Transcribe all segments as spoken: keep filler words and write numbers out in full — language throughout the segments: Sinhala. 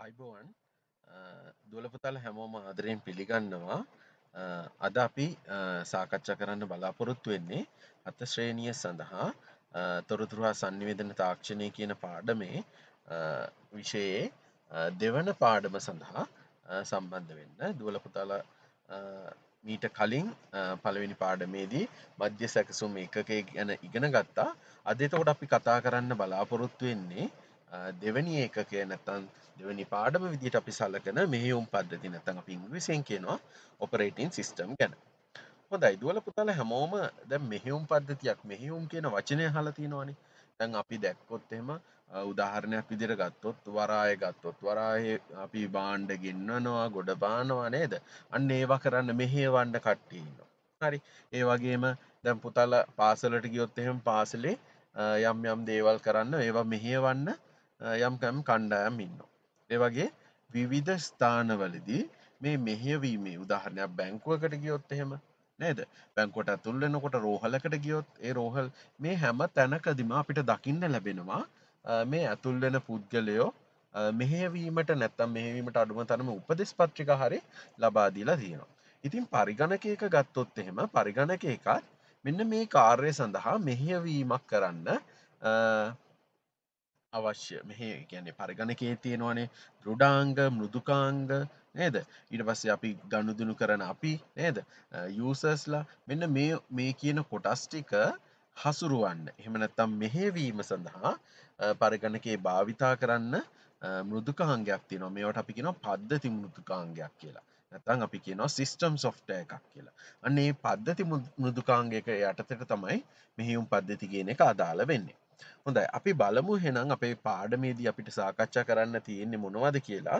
අයිබෝවන් දුවලපුතාල හැමෝම ආදරයෙන් පිළිගන්නවා අද අපි සාකච්ඡා කරන්න බලාපොරොත්තු වෙන්නේ අත ශ්‍රේණිය සඳහා තොරතුරු හා සංනිවේදන තාක්ෂණය කියන පාඩමේ විෂයේ දෙවන පාඩම සඳහා සම්බන්ධ වෙන්න දුවලපුතාලා මීට කලින් පළවෙනි පාඩමේදී මධ්‍ය සැකසුම් ඒකකය ගැන ඉගෙන ගත්තා. අද එතකොට අපි කතා කරන්න බලාපොරොත්තු වෙන්නේ දෙවැනි ඒකකය නැත්නම් දෙවැනි පාඩම විදිහට අපි සලකන මෙහෙයුම් පද්ධති නැත්නම් අපි ඉංග්‍රීසියෙන් කියනවා ඔපරේටින් සිස්ටම් ගැන. හොඳයි දුවල පුතාලා හැමෝම දැන් මෙහෙයුම් පද්ධතියක් මෙහෙයුම් කියන වචනය අහලා තියෙනවනේ. දැන් අපි දැක්කොත් එහෙම උදාහරණයක් විදිහට ගත්තොත් වරාය ගත්තොත් වරායේ අපි භාණ්ඩ ගෙන්නනවා ගොඩ බානවා නේද? අන්න ඒවා කරන්න මෙහෙයවන්න කට්ටිය ඉන්නවා. හරි. ඒ වගේම දැන් පුතාලා පාසලට ගියොත් එහෙම පාසලේ යම් යම් දේවල් කරන්න ඒවා මෙහෙයවන්න යම් යම් කණ්ඩායම් ඉන්නවා. ඒ වගේ විවිධ ස්ථානවලදී මේ මෙහෙයවීමේ උදාහරණයක් බැංකුවකට ගියොත් එහෙම නේද? බැංකුවට ඇතුල් වෙනකොට රෝහලකට ගියොත් ඒ රෝහල් මේ හැම තැනකදීම අපිට දකින්න ලැබෙනවා මේ ඇතුල් වෙන පුද්ගලයෝ මෙහෙයවීමට නැත්තම් මෙහෙයවීමට අඩුම තරමේ උපදෙස් පත්‍රිකා හරි ලබා දීලා තියෙනවා. ඉතින් පරිගණකයක ගත්තොත් එහෙම පරිගණකයකත් මෙන්න මේ කාර්යය සඳහා මෙහෙයවීමක් කරන්න අවශ්‍ය මෙහි කියන්නේ පරිගණකයේ තියෙනවනේ දෘඩාංග මෘදුකාංග නේද? ඊට පස්සේ අපි ගනුදෙනු කරන අපි නේද? යූසර්ස්ලා මෙන්න මේ මේ කියන කොටස් ටික හසුරුවන්න. එහෙම නැත්නම් මෙහෙයවීම සඳහා පරිගණකයේ භාවිතා කරන්න මෘදුකාංගයක් තියෙනවා. මේවට අපි කියනවා පද්ධති මෘදුකාංගයක් කියලා. නැත්නම් අපි කියනවා සිස්ටම් සොෆ්ට්වෙයාර් එකක් කියලා. අන්න මේ පද්ධති මෘදුකාංගයක යටතට තමයි මෙහෙයුම් පද්ධති කියන එක අදාළ වෙන්නේ. හොඳයි අපි බලමු එහෙනම් අපේ පාඩමේදී අපිට සාකච්ඡා කරන්න තියෙන්නේ මොනවද කියලා.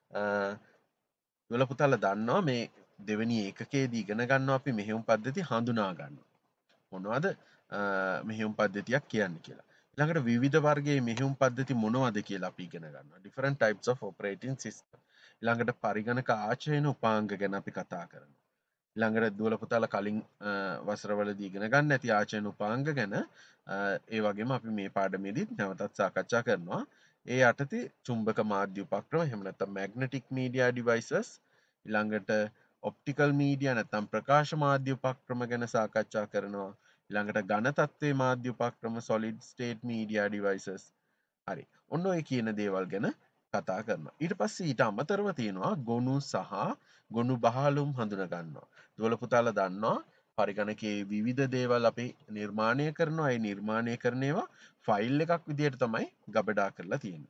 දුවල පුතාලා දන්නවා මේ දෙවෙනි ඒකකයේදී ඉගෙන ගන්නවා අපි මෙහෙයුම් පද්ධති හඳුනා ගන්නවා. මොනවද මෙහෙයුම් පද්ධතියක් කියන්නේ කියලා. ඊළඟට විවිධ වර්ගයේ මෙහෙයුම් පද්ධති මොනවද කියලා අපි ඉගෙන ගන්නවා. different types of operating system. ඊළඟට පරිගණක ආචයන උපාංග ගැන අපි කතා කරනවා. ඊළඟට දුවල පුතාලා කලින් වසරවලදී ඉගෙන ගන්න ඇති ආචයන උපාංග ගැන ඒ වගේම අපි මේ පාඩමේදීත් නැවතත් සාකච්ඡා කරනවා. ඒ යටතේ චුම්බක මාධ්‍ය උපක්‍රම එහෙම නැත්නම් magnetic media devices ඊළඟට optical media නැත්නම් ප්‍රකාශ මාධ්‍ය උපක්‍රම ගැන සාකච්ඡා කරනවා. ඊළඟට ඝන තත්ත්වයේ මාධ්‍ය උපක්‍රම solid state media devices. හරි. ඔන්න ඔය කියන දේවල් ගැන කතා කරනවා. ඊට පස්සේ ඊට අමතරව තියෙනවා ගොනු සහ ගොනු බහලුම් හඳුනා ගන්නවා. දුවල පුතාලා දන්නවා පරිගණකයේ විවිධ දේවල් අපි නිර්මාණය කරනවා. ඒ නිර්මාණය කරන ඒවා ෆයිල් එකක් විදිහට තමයි ගබඩා කරලා තියෙන්නේ.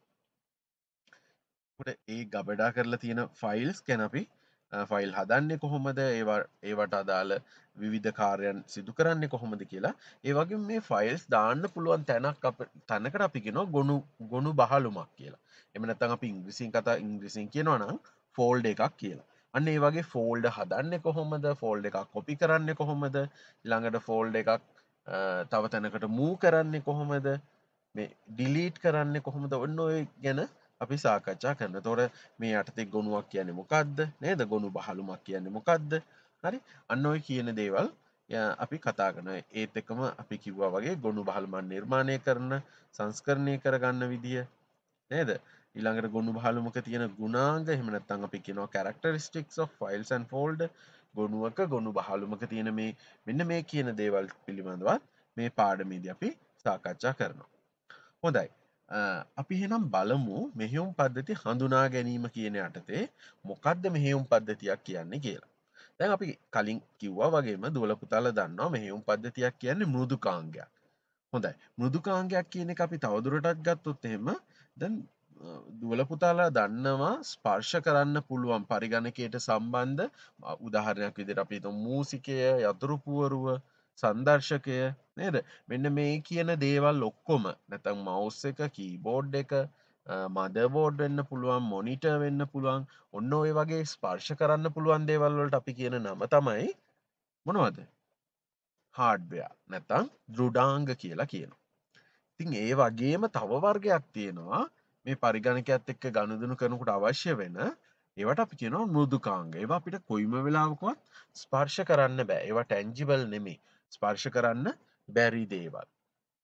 ඒ ගබඩා කරලා තියෙන ෆයිල්ස් ගැන අපි ෆයිල් හදන්නේ කොහොමද? ඒවා ඒවට අදාළ විවිධ කාර්යයන් සිදු කරන්නේ කොහොමද කියලා. ඒ වගේම මේ ෆයිල්ස් දාන්න පුළුවන් තැනක් අප තැනකට අපි කියනවා ගොනු ගොනු බහලුමක් කියලා. එහෙම නැත්නම් අපි ඉංග්‍රීසියෙන් කතා ඉංග්‍රීසියෙන් කියනවා නම් ෆෝල්ඩර් එකක් කියලා. අන්න ඒ වගේ ෆෝල්ඩර් හදන්නේ කොහොමද? ෆෝල්ඩර් එකක් කොපි කරන්නේ කොහොමද? ඊළඟට ෆෝල්ඩර් එකක් තව තැනකට මූව් කරන්නේ කොහොමද? මේ ඩිලීට් කරන්නේ කොහොමද? ඔන්න ඔය ගැන අපි සාකච්ඡා කරනවා. එතකොට මේ යටතේ ගොනුවක් කියන්නේ මොකද්ද? නේද? ගොනු බහලුමක් කියන්නේ මොකද්ද? හරි? අන්න ඔය කියන දේවල් අපි කතා කරනවා. ඒත් එක්කම අපි කිව්වා වගේ ගොනු බහලුමක් නිර්මාණය කරන, සංස්කරණය කරගන්න විදිය නේද? ඊළඟට ගොනු බහලුමක තියෙන ගුණාංග එහෙම නැත්නම් අපි කියනවා characteristics of files and folder ගොනුවක ගොනු බහලුමක තියෙන මේ මෙන්න මේ කියන දේවල් පිළිබඳවත් මේ පාඩමේදී අපි සාකච්ඡා කරනවා. හොඳයි. අපි එහෙනම් බලමු මෙහෙයුම් පද්ධති හඳුනා ගැනීම කියන යටතේ මොකක්ද මෙහෙයුම් පද්ධතියක් කියන්නේ කියලා. දැන් අපි කලින් කිව්වා වගේම දුවල පුතාලා දන්නවා මෙහෙයුම් පද්ධතියක් කියන්නේ මෘදුකාංගයක්. හොඳයි. මෘදුකාංගයක් කියන එක අපි තවදුරටත් ගත්තොත් එහෙම දැන් දුවල පුතාලා දන්නවා ස්පර්ශ කරන්න පුළුවන් පරිගණකයට සම්බන්ධ උදාහරණයක් විදිහට අපි හිතමු මූසිකය, යතුරු පුවරුව, සංදර්ශකය නේද? මෙන්න මේ කියන දේවල් ඔක්කොම නැත්නම් මවුස් එක, කීබෝඩ් එක, මදර්බෝඩ් වෙන්න පුළුවන්, මොනිටර් වෙන්න පුළුවන්. ඔන්න ඔය වගේ ස්පර්ශ කරන්න පුළුවන් දේවල් වලට අපි කියන නම තමයි මොනවද? හાર્ඩ්වෙයාර් නැත්නම් දෘඩාංග කියලා කියනවා. ඉතින් ඒ වගේම තව වර්ගයක් තියෙනවා මේ පරිගණකයත් එක්ක ගනුදෙනු කරනකොට අවශ්‍ය වෙන ඒවට අපි කියනවා මෘදුකාංග. ඒවා අපිට කොයිම වෙලාවකවත් ස්පර්ශ කරන්න බෑ. ඒවා ටැන්ජිබල් නෙමෙයි. ස්පර්ශ කරන්න බැරි දේවල්.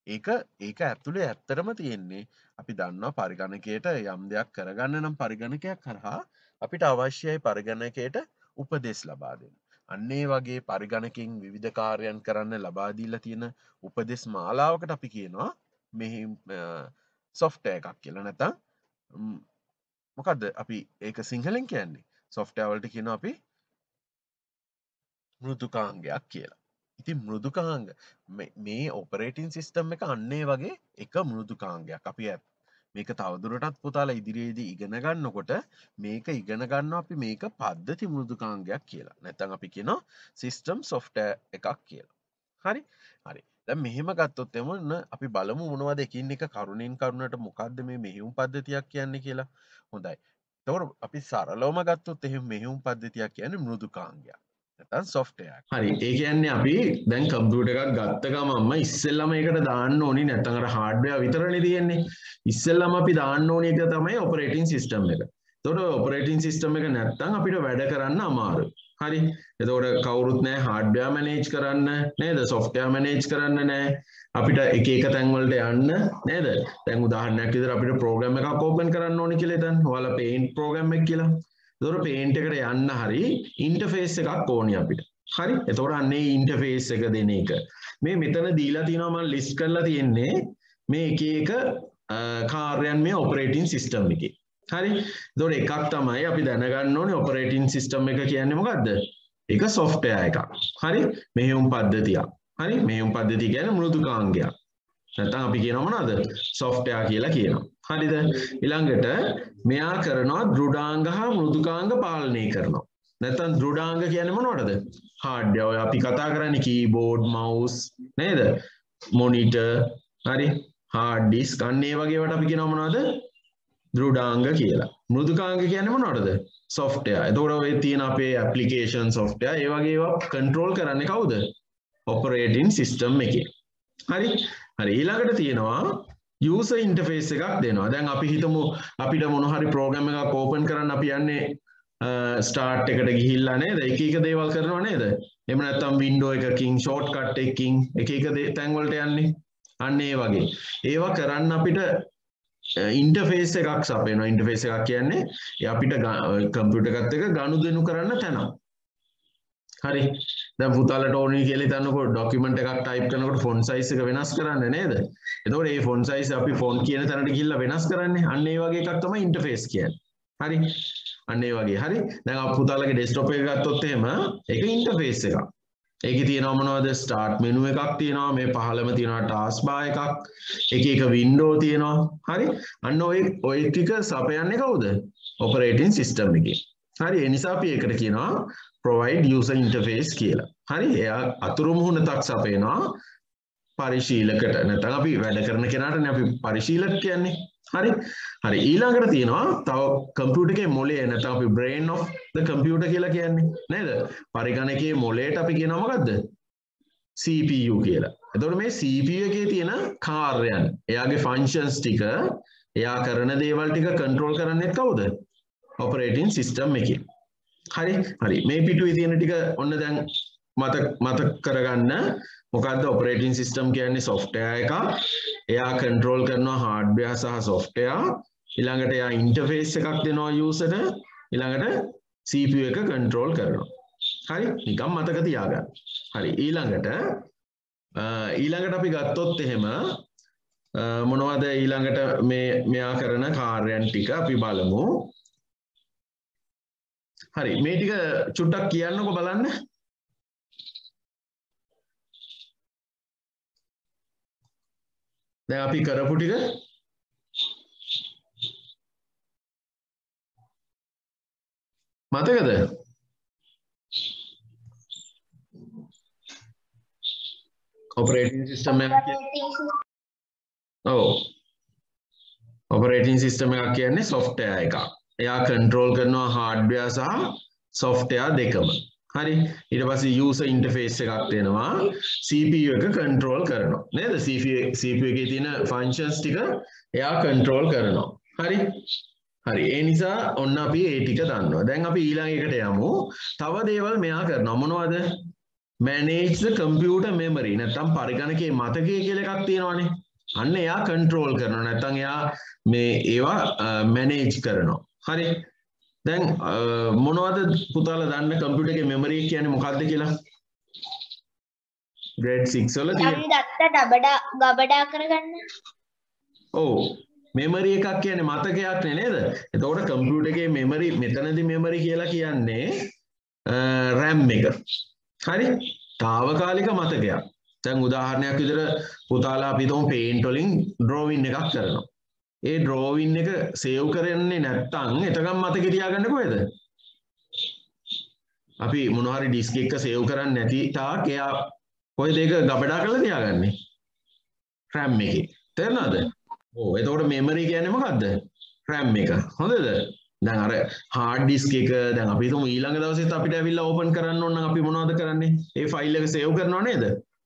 ඒක ඒක ඇතුලේ ඇත්තටම තියෙන්නේ අපි දන්නවා පරිගණකයට යම් දෙයක් කරගන්න නම් පරිගණකයක් කරහා අපිට අවශ්‍යයි පරිගණකයට උපදෙස් ලබා දෙන්න. අන්න ඒ වගේ පරිගණකෙන් විවිධ කාර්යයන් කරන්න ලබා දීලා තියෙන උපදෙස් මාලාවකට අපි කියනවා මෙහි software එකක් කියලා. නැත්නම් මොකද්ද අපි ඒක සිංහලෙන් කියන්නේ? software වලට කියනවා අපි මෘදුකාංගයක් කියලා. ඉතින් මෘදුකාංග මේ ඔපරේටින් සිස්ටම් එක අන්න ඒ වගේ එක මෘදුකාංගයක්. අපි මේක තවදුරටත් පුතාලා ඉදිරියේදී ඉගෙන ගන්නකොට මේක ඉගෙන ගන්නවා අපි මේක පද්ධති මෘදුකාංගයක් කියලා. නැත්නම් අපි කියනවා සිස්ටම් software එකක් කියලා. හරි? හරි. දැන් මෙහෙම ගත්තොත් එමුන අපි බලමු මොනවද එකින් එක කරුණෙන් කරුණට මොකද්ද මේ මෙහෙයුම් පද්ධතියක් කියන්නේ කියලා. හොඳයි. එතකොට අපි සරලවම ගත්තොත් එහෙම මෙහෙයුම් පද්ධතියක් කියන්නේ මෘදුකාංගයක්. නැත්නම් software. හරි. ඒ කියන්නේ අපි දැන් කම්පියුටර් එකක් ගත්ත ගමන්ම ඉස්සෙල්ලාම ඒකට දාන්න ඕනි නැත්නම් අර hardware විතරනේ තියෙන්නේ. ඉස්සෙල්ලාම අපි දාන්න ඕනි එක තමයි operating system එක. එතකොට operating system එක නැත්නම් අපිට වැඩ කරන්න අමාරුයි. හරි. එතකොට කවුරුත් නැහැ hardware manage කරන්න නේද? software manage කරන්න නැහැ. අපිට එක එක තැන් වලට යන්න නේද? දැන් උදාහරණයක් විදිහට අපිට program එකක් open කරන්න ඕනි කියලා හිතන්න. ඔයාලා paint program එක කියලා. එතකොට paint එකට යන්න හරි interface එකක් ඕනි අපිට. හරි? එතකොට අන්නේ interface එක දෙන එක. මේ මෙතන දීලා තියෙනවා මම list කරලා තියෙන්නේ මේ එක එක කාර්යයන් මේ operating system එකේ. හරි? එතකොට එකක් තමයි අපි දැනගන්න ඕනේ operating system එක කියන්නේ මොකද්ද? ඒක software එකක්. හරි? මෙහෙයුම් පද්ධතියක්. හරි? මෙහෙයුම් පද්ධතිය කියන්නේ මෘදුකාංගයක්. නැත්නම් අපි කියනවා මොනවද? software කියලා කියනවා. හරිද? ඊළඟට මෙයා කරනවා දෘඩාංග හා මෘදුකාංග පාලනය කරනවා. නැත්නම් දෘඩාංග කියන්නේ මොනවටද? hardware. ඔය අපි කතා කරන්නේ keyboard, mouse නේද? monitor, හරි? hard disk අන්න ඒ වගේ ඒවාට අපි කියනවා මොනවද? දෘඩාංග කියලා. මෘදුකාංග කියන්නේ මොනවටද? software. එතකොට ඔය තියෙන අපේ application software ඒ වගේ ඒවා control කරන්නේ කවුද? operating system එකේ. හරි? හරි ඊළඟට තියෙනවා user interface එකක් දෙනවා. දැන් අපි හිතමු අපිට මොන හරි program එකක් open කරන්න අපි යන්නේ start එකට ගිහිල්ලා නේද? එක එක දේවල් කරනවා නේද? එහෙම නැත්නම් window එකකින් shortcut එකකින් එක එක තැන් වලට යන්නේ. අන්න ඒ වගේ. ඒවා කරන්න අපිට ඉන්ටර්ෆේස් එකක් සපයනවා. ඉන්ටර්ෆේස් එකක් කියන්නේ ඒ අපිට කම්පියුටර් එකත් එක්ක ගනුදෙනු කරන්න තැන. හරි. දැන් පුතාලට ඕනේ කියලා හිතන්නකෝ ડોකියුමන්ට් එකක් ටයිප් කරනකොට ෆොන්ට් සයිස් එක වෙනස් කරන්න නේද? එතකොට මේ ෆොන්ට් සයිස් අපි ෆොන්ට් කියන තැනට ගිහිල්ලා වෙනස් කරන්නේ. අන්න ඒ වගේ එකක් තමයි ඉන්ටර්ෆේස් කියන්නේ. හරි. අන්න ඒ වගේ. හරි. දැන් අපි පුතාලගේ ඩෙස්ක්ටොප් එක ගත්තොත් එහෙම ඒක ඉන්ටර්ෆේස් එකක්. ඒකේ තියෙනවා මොනවද? ස්ටාර්ට් මෙනු එකක් තියෙනවා. මේ පහළම තියෙනවා ටාස්ක් බාර් එකක්. එක එක වින්ඩෝ තියෙනවා. හරි. අන්න ඔය ඔය ටික සපයන්නේ කවුද? ඔපරේටින් සිස්ටම් එකේ. හරි. ඒ නිසා අපි ඒකට කියනවා provide user interface කියලා. හරි. එයා අතුරු මුහුණක් සපයනවා පරිශීලකට. නැත්නම් අපි වැඩ කරන කෙනාටනේ අපි පරිශීලක කියන්නේ. හරි. හරි. ඊළඟට තියෙනවා තව කම්පියුටර් එකේ මොලේ නැත්නම් අපි brain of the computer කියලා කියන්නේ. නේද? පරිගණකයේ මොලේට අපි කියනවා මොකද්ද? C P U කියලා. එතකොට මේ C P U එකේ තියෙන කාර්යයන්, එයාගේ functions ටික, එයා කරන දේවල් ටික control කරන්නේ කවුද? operating system එකේ. හරි. හරි. මේ පිටුවේ තියෙන ටික ඔන්න දැන් මතක මතක කරගන්න. මොකද්ද operating system කියන්නේ? software එකක්. එයා control කරනවා hardware සහ software. ඊළඟට එයා interface එකක් දෙනවා user ට. ඊළඟට C P U එක control කරනවා. හරි? නිකන් මතක තියාගන්න. හරි. ඊළඟට ඊළඟට අපි ගත්තොත් එහෙම මොනවද ඊළඟට මේ මෙයා කරන කාර්යයන් ටික අපි බලමු. හරි. මේ ටික චුට්ටක් කියන්නකෝ බලන්න. දැන් අපි කරපු ටික මතකද? operating system එකක් ඔව් operating system එකක් කියන්නේ software එකක්. එයා control කරනවා hardware සහ software දෙකම. හරි. ඊට පස්සේ user interface එකක් දෙනවා. C P U එක control කරනවා. නේද? C P U C P U එකේ තියෙන functions ටික එයා control කරනවා. හරි. හරි. ඒ නිසා ඔන්න අපි ඒ ටික දන්නවා. දැන් අපි ඊළඟ එකට යමු. තව දේවල් මෙයා කරනවා. මොනවද? manage the computer memory නැත්නම් පරිගණකයේ මතකය කියලා එකක් තියෙනවානේ. අන්න එයා control කරනවා. නැත්නම් එයා මේ ඒවා manage කරනවා. හරි. දැන් මොනවද පුතාලා දන්න computer එකේ memory එක කියන්නේ මොකක්ද කියලා? grade six වල තියෙන. අපි දත්ත ගබඩා ගබඩා කරගන්න. ඔව්. memory එකක් කියන්නේ මතකයක් නේ නේද? එතකොට computer එකේ memory මෙතනදී memory කියලා කියන්නේ RAM එක. හරි? తాවකාලික මතකයක්. දැන් උදාහරණයක් විදිහට පුතාලා අපි හිතමු paint වලින් drawing එකක් කරනවා. ඒ drawing එක save කරන්නේ නැත්නම් එතකම් මතකේ තියාගන්නේ කොහෙද? අපි මොනවා හරි disk එක save කරන්නේ නැති තාක් එයා කොහෙද ඒක ගබඩා කරලා තියාගන්නේ? RAM එකේ. තේරෙනවද? ඔව් එතකොට memory කියන්නේ මොකද්ද? RAM එක. හොඳද? දැන් අර hard disk එක දැන් අපි හිතමු ඊළඟ දවසෙත් අපිට ඇවිල්ලා open කරන්න ඕන නම් අපි මොනවද කරන්නේ? ඒ file එක save කරනව නේද?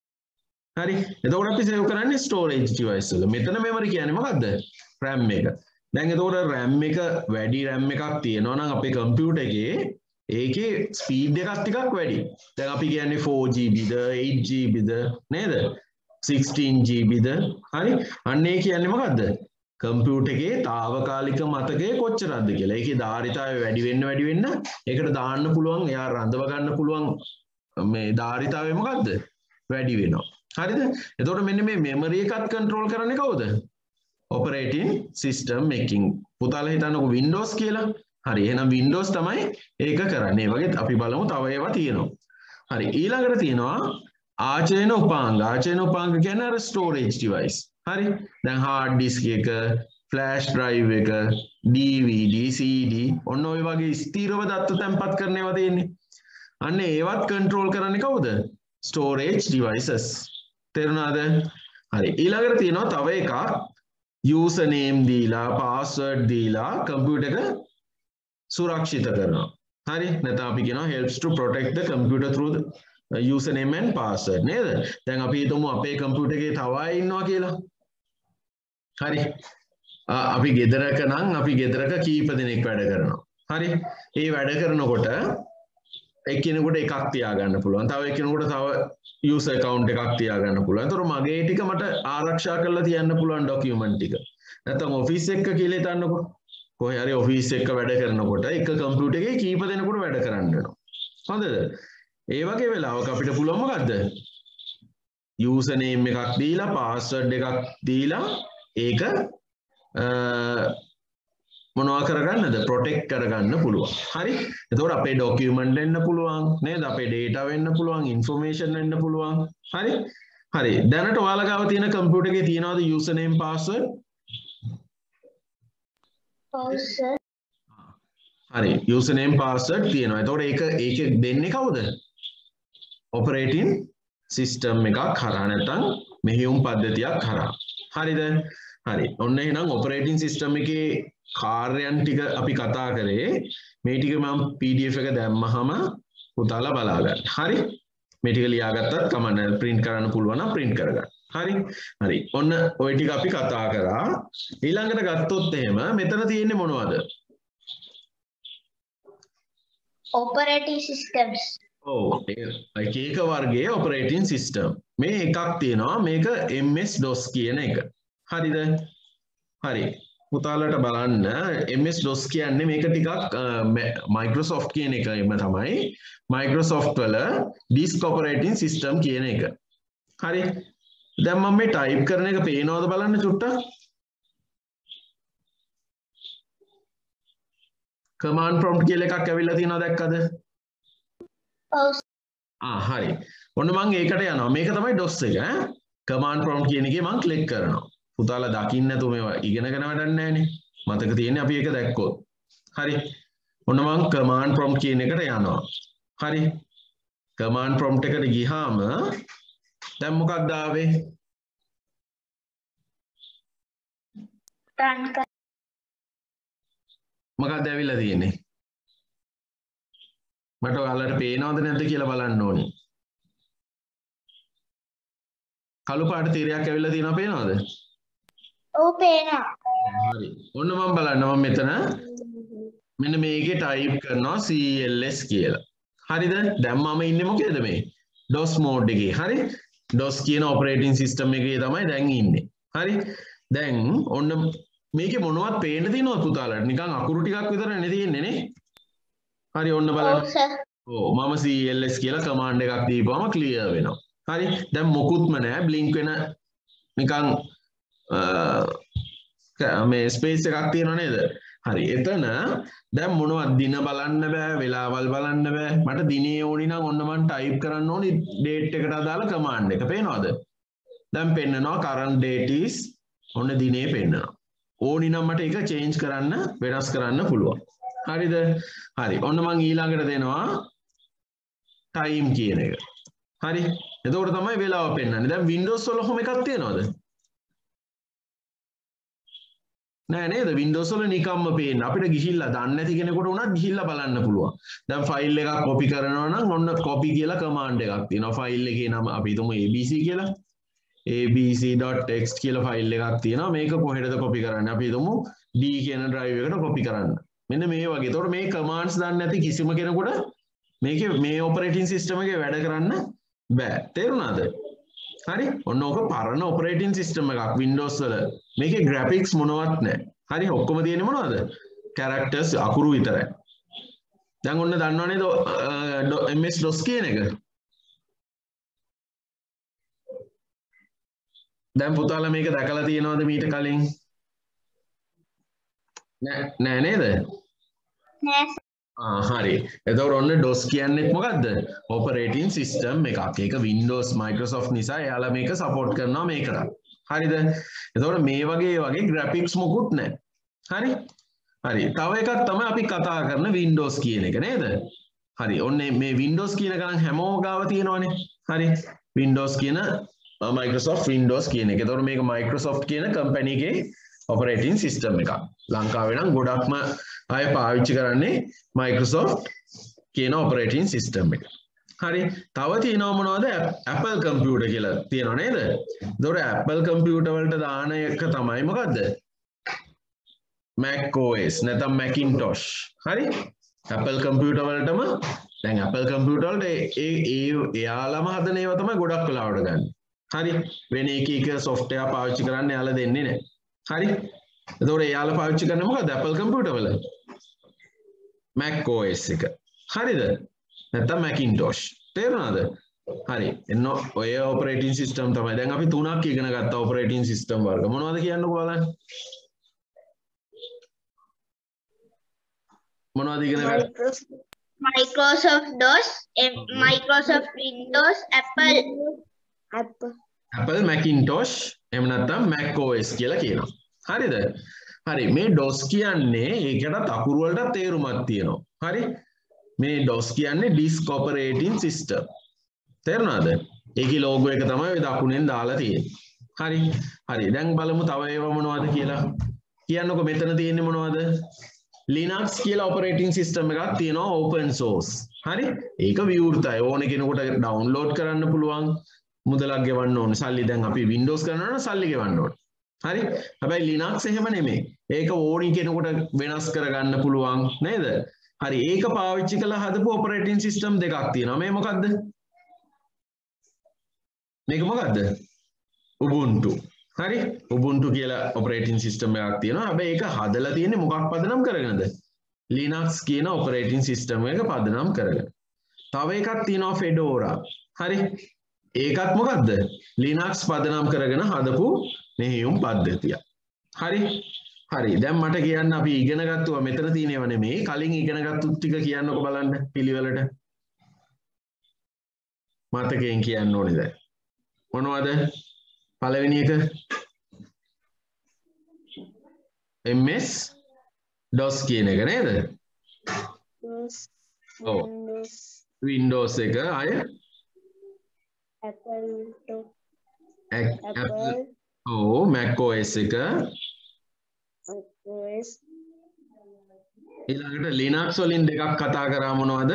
හරි. එතකොට අපි save කරන්නේ storage device වල. මෙතන memory කියන්නේ මොකද්ද? RAM එක. දැන් එතකොට RAM එක වැඩි RAM එකක් තියෙනවා නම් අපේ computer එකේ ඒකේ speed එකක් ටිකක් වැඩි. දැන් අපි කියන්නේ four G B ද eight G B ද නේද? sixteen G B ද හරි? අන්න ඒ කියන්නේ මොකද්ද? කම්පියුටර් එකේ తాවකාලික මතකය කොච්චරක්ද කියලා. ඒකේ ධාරිතාවය වැඩි වෙන්න වැඩි වෙන්න ඒකට දාන්න පුළුවන්, එයා රඳව ගන්න පුළුවන් මේ ධාරිතාවය මොකද්ද? වැඩි වෙනවා. හරිද? එතකොට මෙන්න මේ මෙමරි එකත් කන්ට්‍රෝල් කරන්නේ කවුද? operating system making. පුතාලා හිතන්නකෝ Windows කියලා. හරි. එහෙනම් Windows තමයි ඒක කරන්නේ. ඒ වගේ අපි බලමු තව ඒවා තියෙනවා. හරි. ඊළඟට තියෙනවා ආචයන උපාංග. ආචයන උපාංග කියන්නේ අර storage device. හරි. දැන් hard disk එක, flash drive එක, D V D, C D ඔන්න ඔය වගේ ස්ථිරව දත්ත තැන්පත් කරන ඒවා තියෙන්නේ. අන්න ඒවත් control කරන්නේ කවුද? storage devices. තේරුණාද? හරි. ඊළඟට තියෙනවා තව එකක් username දීලා password දීලා computer එක සුරක්ෂිත කරනවා. හරි. නැත්නම් අපි කියනවා helps to protect the computer through the username and password නේද? දැන් අපි හිතමු අපේ computer එකේ තව අය ඉන්නවා කියලා. හරි. අපි ගෙදරක නම් අපි ගෙදරක කීප දෙනෙක් වැඩ කරනවා. හරි. ඒ වැඩ කරනකොට එක්කෙනෙකුට එකක් තියාගන්න පුළුවන්. තව එක්කෙනෙකුට තව user account එකක් තියාගන්න පුළුවන්. ඒතර මගේ ටික මට ආරක්ෂා කරලා තියන්න පුළුවන් document ටික. නැත්නම් office එක කියලා හිතන්නකෝ. කොහේ හරි office එක වැඩ කරනකොට එක computer එකේ කීප දෙනෙකුට වැඩ කරන්න වෙනවා. හොඳද? ඒ වගේ වෙලාවක අපිට පුළුවන් මොකද්ද? username එකක් දීලා password එකක් දීලා ඒක මොනවා කරගන්නද? protect කරගන්න පුළුවන්. හරි. එතකොට අපේ document වෙන්න පුළුවන් නේද? අපේ data වෙන්න පුළුවන්, information වෙන්න පුළුවන්. හරි. හරි. දැනට ඔයාලා ගාව තියෙන computer එකේ තියනවාද username password? password හරි. username password තියෙනවා. එතකොට ඒක ඒක දෙන්නේ කවුද? operating system එකක් හරහා නැත්නම් මෙහෙයුම් පද්ධතියක් හරහා. හරිද? හරි. ඔන්න එහෙනම් operating system එකේ කාර්යයන් ටික අපි කතා කරේ. මේ ටික මම P D F එක දැම්මහම පුතාලා බලා ගන්න. හරි? මේ ටික ලියාගත්තත් කමක් නැහැ. print කරන්න පුළුවන් නම් print කරගන්න. හරි? හරි. ඔන්න ওই ටික අපි කතා කරා. ඊළඟට ගත්තොත් එහෙම මෙතන තියෙන්නේ මොනවද? operating systems. ඔව්. ඒක එක වර්ගයේ operating system. මේ එකක් තියෙනවා. මේක M S DOS කියන එක. හරිද? හරි. පුතාලට බලන්න M S DOS කියන්නේ මේක ටිකක් Microsoft කියන එකම තමයි. Microsoft වල disk operating system කියන එක. හරි. දැන් මම මේ type කරන එක පේනවද බලන්න චුට්ටක්? command prompt කියලා එකක් ඇවිල්ලා තියෙනවා දැක්කද? ඔව්. ආ හරි. ඔන්න මම ඒකට යනවා. මේක තමයි DOS එක ඈ. command prompt කියන එකේ මම ක්ලික් කරනවා. පුතාලා දකින්න නැතුව මේවා ඉගෙනගෙන වැඩක් නැහැනේ. මතක තියෙන්නේ අපි ඒක දැක්කොත්. හරි. ඔන්න මම command prompt කියන එකට යනවා. හරි. command prompt එකට ගියාම දැන් මොකක්ද ආවේ? run කර මොකක්ද ඇවිල්ලා තියෙන්නේ? මට ඔයාලට පේනවද නැද්ද කියලා බලන්න ඕනේ. කළු පාට තීරයක් ඇවිල්ලා තියෙනවා පේනවද? ඔව් පේනවා. හරි. ඔන්න මම බලන්න මම මෙතන මෙන්න මේකේ type කරනවා C L S කියලා. හරිද? දැන් මම ඉන්නේ මොකේද මේ? DOS mode එකේ. හරි? DOS කියන operating system එකේ තමයි දැන් ඉන්නේ. හරි? දැන් ඔන්න මේකේ මොනවද පේන්න තියෙනවද පුතාලට? නිකන් අකුරු ටිකක් විතරනේ තියෙන්නේ නේ. හරි ඔන්න බලන්න. ඔව් සර්. ඔව් මම cls කියලා command එකක් දීපුවම clear වෙනවා. හරි? දැන් මොකුත්ම නැහැ. blink වෙන නිකන් මේ ස්පේස් එකක් තියෙනව නේද? හරි. එතන දැන් මොනවද දින බලන්න බෑ, වෙලාවල් බලන්න බෑ. මට දිනේ ඕනි නම් ඔන්න මම ටයිප් කරන්න ඕනි date එකට අදාළ command එක. පේනවද? දැන් පෙන්නනවා current date is ඔන්න දිනේ පෙන්නනවා. ඕනි නම් මට ඒක change කරන්න, වෙනස් කරන්න පුළුවන්. හරිද? හරි. ඔන්න මම ඊළඟට දෙනවා time කියන එක. හරි. එතකොට තමයි වෙලාව පෙන්නන්නේ. දැන් Windows වල ඔහොම එකක් තියෙනවද? නෑ නේද? Windows වල නිකම්ම පේන්න. අපිට ගිහිල්ලා දන්නේ නැති කෙනෙකුට උනත් ගිහිල්ලා බලන්න පුළුවන්. දැන් ෆයිල් එකක් copy කරනවා නම් ඔන්න copy කියලා command එකක් තියෙනවා. ෆයිල් එකේ නම අපි හිතමු abc කියලා. abc.txt කියලා ෆයිල් එකක් තියෙනවා. මේක කොහෙටද copy කරන්නේ? අපි හිතමු D කියන drive එකට copy කරන්න. මෙන්න මේ වගේ. එතකොට මේ commands දන්නේ නැති කිසිම කෙනෙකුට මේකේ මේ operating system එකේ වැඩ කරන්න බෑ. තේරුණාද? හරි? ඔන්න ඕක පරණ operating system එකක් Windows වල. මේකේ graphics මොනවත් නැහැ. හරි? ඔක්කොම තියෙන්නේ මොනවද? characters අකුරු විතරයි. දැන් ඔන්න දන්නව නේද ms dos කියන එක? දැන් පුතාලා මේක දැකලා තියෙනවද මීට කලින්? නෑ නෑ නේද? නෑ. ආ හරි. එතකොට ඔන්න DOS කියන්නේ මොකද්ද? operating system එකක්. ඒක Windows Microsoft නිසා එයාලා මේක support කරනවා මේකට. හරිද? එතකොට මේ වගේ වගේ graphics මොකුත් නැහැ. හරි? හරි. තව එකක් තමයි අපි කතා කරන Windows කියන එක නේද? හරි. ඔන්න මේ Windows කියන එක නම් හැමෝම ගාව තියෙනවනේ. හරි. Windows කියන Microsoft Windows කියන එක. එතකොට මේක Microsoft කියන company එකේ operating system එකක්. ලංකාවේ නම් ගොඩක්ම අය පාවිච්චි කරන්නේ Microsoft කියන operating system එක. හරි. තව තියෙනවා මොනවද? Apple computer කියලා තියෙනව නේද? ඒතකොට Apple computer වලට දාන එක තමයි මොකද්ද? Mac O S නැත්නම් Macintosh. හරි? Apple computer වලටම දැන් Apple computer වලට ඒ ඒ එයාලම හදන ඒවා තමයි ගොඩක් වෙලාවට ගන්න. හරි? වෙන එක එක software පාවිච්චි කරන්න එයාලා දෙන්නේ නැහැ. හරි? එතකොට එයාලා පාවිච්චි කරන්නේ මොකද්ද Apple computer වල? Mac O S එක. හරිද? නැත්නම් Macintosh. තේරුණාද? හරි. එන්න ඔය operating system තමයි. දැන් අපි තුනක් ඉගෙන ගත්තා operating system වර්ග. මොනවද කියන්නකෝ බලන්න. මොනවද ඉගෙන ගත්තා? Microsoft DOS, Microsoft Windows, Apple. Apple. Apple Macintosh එහෙම නැත්නම් Mac O S කියලා කියනවා. හරිද? හරි. මේ DOS කියන්නේ ඒකට අකුරු වලට තේරුමක් තියෙනවා. හරි? මේ DOS කියන්නේ disk operating system. තේරුණාද? ඒකේ logo එක තමයි ඔය දකුණෙන් දාලා තියෙන්නේ. හරි? හරි. දැන් බලමු තව ඒවා මොනවද කියලා. කියන්නකෝ මෙතන තියෙන්නේ මොනවද? Linux කියලා operating system එකක් තියෙනවා open source. හරි? ඒක විවෘතයි. ඕන කෙනෙකුට download කරන්න පුළුවන්. මුදලක් ගෙවන්න ඕනේ. සල්ලි දැන් අපි Windows කරනවා නම් සල්ලි ගෙවන්න ඕනේ. හරි? හැබැයි Linux එහෙම නෙමෙයි. ඒක ඕනි කෙනෙකුට වෙනස් කරගන්න පුළුවන් නේද? හරි. ඒක පාවිච්චි කරලා හදපු operating system දෙකක් තියෙනවා. මේ මොකද්ද? මේක මොකද්ද? Ubuntu. හරි? Ubuntu කියලා operating system එකක් තියෙනවා. හැබැයි ඒක හදලා තියෙන්නේ මොකක් පදනම් කරගෙනද? Linux කියන operating system එක පදනම් කරගෙන. තව එකක් තියෙනවා Fedora. හරි? ඒකත් මොකද්ද? Linux පදනම් කරගෙන හදපු මෙහෙයුම් පද්ධතියක්. හරි? හරි. දැන් මට කියන්න අපි ඉගෙන ගත්තා මෙතන තියෙනව නෙමෙයි. කලින් ඉගෙන ගත්තු ටික කියන්නකෝ බලන්න පිළිවෙලට. මතකයෙන් කියන්න ඕනේ දැන්. මොනවද? පළවෙනි එක ms DOS කියන එක නේද? ඔව්. Windows එක අය Apple Apple ඔව් Mac O S එක O S ඊළඟට Linux වලින් දෙකක් කතා කරා මොනවද?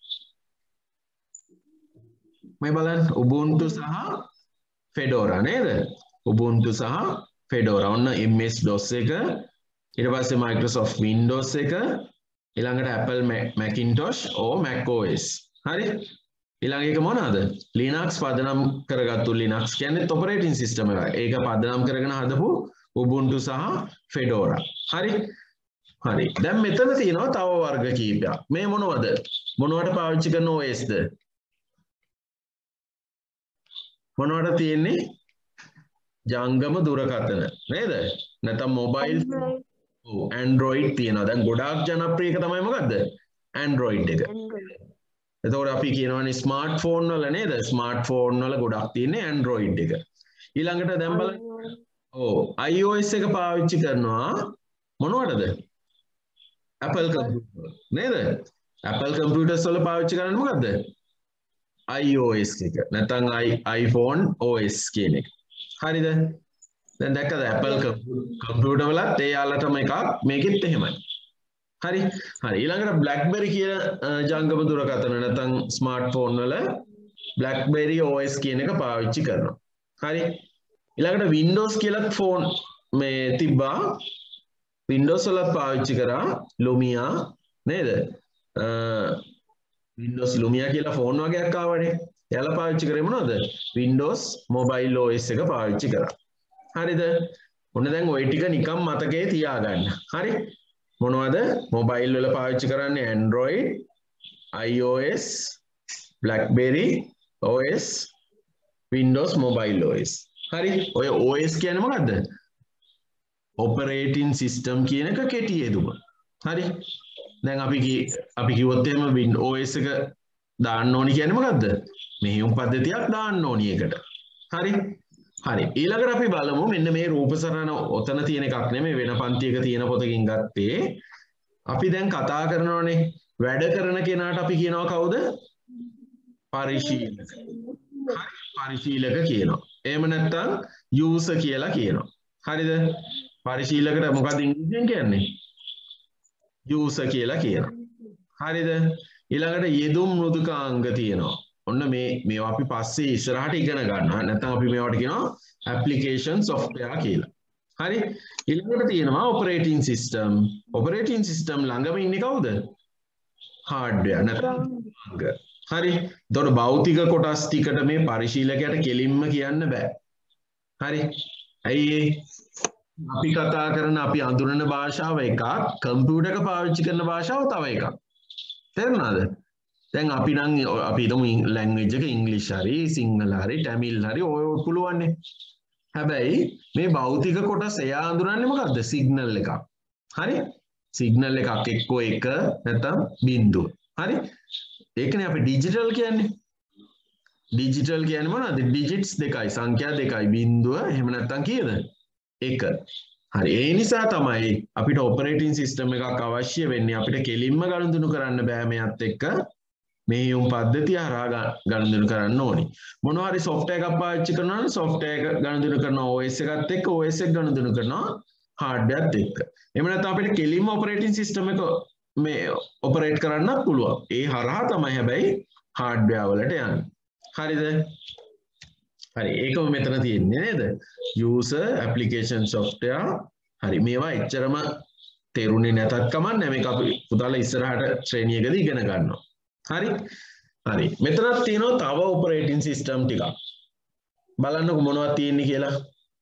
මේ බලන්න Ubuntu සහ Fedora නේද? Ubuntu සහ Fedora. ඔන්න ms DOS එක ඊට පස්සේ Microsoft Windows එක ඊළඟට Apple Macintosh or Mac O S. හරි? ඊළඟ එක මොනවාද? Linux පදනම් කරගත්තු Linux කියන්නේ operating system එක. ඒක පදනම් කරගෙන හදපු Ubuntu සහ Fedora. හරි? හරි. දැන් මෙතන තියෙනවා තව වර්ග කීපයක්. මේ මොනවද? මොනවට පාවිච්චි කරන O S ද? මොනවට තියෙන්නේ? ජංගම දුරකථන නේද? නැත්නම් මොබයිල් ඔව් Android තියෙනවා. දැන් ගොඩාක් ජනප්‍රිය එක තමයි මොකද්ද? Android එක. එතකොට අපි කියනවානේ ස්මාර්ට්ෆෝන් වල නේද? ස්මාර්ට්ෆෝන් වල ගොඩක් තියෙන්නේ Android එක. ඊළඟට දැන් බලන්න. ඔව් iOS එක පාවිච්චි කරනවා මොනවටද? Apple computer නේද? Apple computers වල පාවිච්චි කරන්නේ මොකද්ද? iOS එක. නැත්නම් iPhone O S කියන එක. හරිද? දැන් දැක්කද Apple computer වලත් ඒ යාලටම එකක් මේකෙත් එහෙමයි. හරි හරි ඊළඟට BlackBerry කියන ජංගම දුරකථන නැත්නම් ස්මාර්ට්ෆෝන් වල BlackBerry O S කියන එක පාවිච්චි කරනවා. හරි ඊළඟට Windows කියලා ෆෝන් මේ තිබ්බා. Windows වල පාවිච්චි කරා Lumia නේද? Windows Lumia කියලා ෆෝන් වගේක් ආවනේ. එයාලා පාවිච්චි කරේ මොනවද? Windows Mobile O S එක පාවිච්චි කරා. හරිද? ඔන්න දැන් ওই ටික නිකන් මතකේ තියාගන්න. හරි? මොනවද? මොබයිල් වල පාවිච්චි කරන්නේ Android, iOS, BlackBerry O S, Windows Mobile O S. හරි? ඔය O S කියන්නේ මොකද්ද? Operating System කියන එක කෙටි යෙදුම. හරි? දැන් අපි අපි කිව්වොත් එහෙම Windows O S එක දාන්න ඕනි කියන්නේ මොකද්ද? මෙහෙයුම් පද්ධතියක් දාන්න ඕනි එකට. හරි? හරි. ඊළඟට අපි බලමු මෙන්න මේ රූප සරණ ඔතන තියෙන එකක් නෙමෙයි වෙන පන්තියක තියෙන පොතකින් ගත්තේ. අපි දැන් කතා කරනවානේ වැඩ කරන කෙනාට අපි කියනවා කවුද? පරිශීලක. හරි පරිශීලක කියනවා. එහෙම නැත්නම් user කියලා කියනවා. හරිද? පරිශීලකට මොකක්ද ඉංග්‍රීසියෙන් කියන්නේ? user කියලා කියනවා. හරිද? ඊළඟට යෙදුම් මෘදුකාංග තියෙනවා. ඔන්න මේ මේවා අපි පස්සේ ඉස්සරහට ඉගෙන ගන්නවා. නැත්නම් අපි මේවට කියනවා application software කියලා. හරි? ඊළඟට තියෙනවා operating system. operating system ළඟම ඉන්නේ කවුද? hardware නැත්නම් අංග. හරි? එතකොට භෞතික කොටස් ටිකට මේ පරිශීලකයට කෙලින්ම කියන්න බෑ. හරි? ඇයි අපි කතා කරන අපි අඳුරන භාෂාව එකක්, කම්පියුටර් එක පාවිච්චි කරන භාෂාව තව එකක්. තේරුණාද? දැන් අපි නම් අපි හිතමු ලැන්ග්වේජ් එක ඉංග්‍රීසි හරි සිංහල හරි ටැමිල් හරි ඔය පුළුවන්නේ. හැබැයි මේ භෞතික කොටස එයා අඳුරන්නේ මොකද්ද? සිග්නල් එකක්. හරි? සිග්නල් එකක් එක්කෝ එක නැත්නම් බිංදුව. හරි? ඒකනේ අපි ඩිජිටල් කියන්නේ. ඩිජිටල් කියන්නේ මොනවද? ඩිජිට්ස් දෙකයි සංඛ්‍යා දෙකයි බිංදුව එහෙම නැත්නම් කීයද? එක. හරි ඒ නිසා තමයි අපිට ඔපරේටින් සිස්ටම් එකක් අවශ්‍ය වෙන්නේ. අපිට කෙලින්ම ගනුදෙනු කරන්න බෑ මෙයත් එක්ක. මෙහෙයුම් පද්ධතිය හරහා ගනුදෙනු කරන්න ඕනේ. මොනවා හරි software එකක් පාවිච්චි කරනවා නම් software එක ගනුදෙනු කරනවා O S එකත් එක්ක O S එක ගනුදෙනු කරනවා hardware එකත් එක්ක. එහෙම නැත්නම් අපිට කෙලින්ම operating system එක මේ operate කරන්නත් පුළුවන්. ඒ හරහා තමයි හැබැයි hardware වලට යන්නේ. හරිද? හරි ඒකම මෙතන තියෙන්නේ නේද? user application software. හරි මේවා එච්චරම තේරුනේ නැතත් කමක් නැහැ. මේක අපි පුතාලා ඉස්සරහට ශ්‍රේණියකදී ඉගෙන ගන්නවා. හරි හරි මෙතනත් තියෙනවා තව ඔපරේටින් සිස්ටම් ටිකක්. බලන්නකො මොනවද තියෙන්නේ කියලා.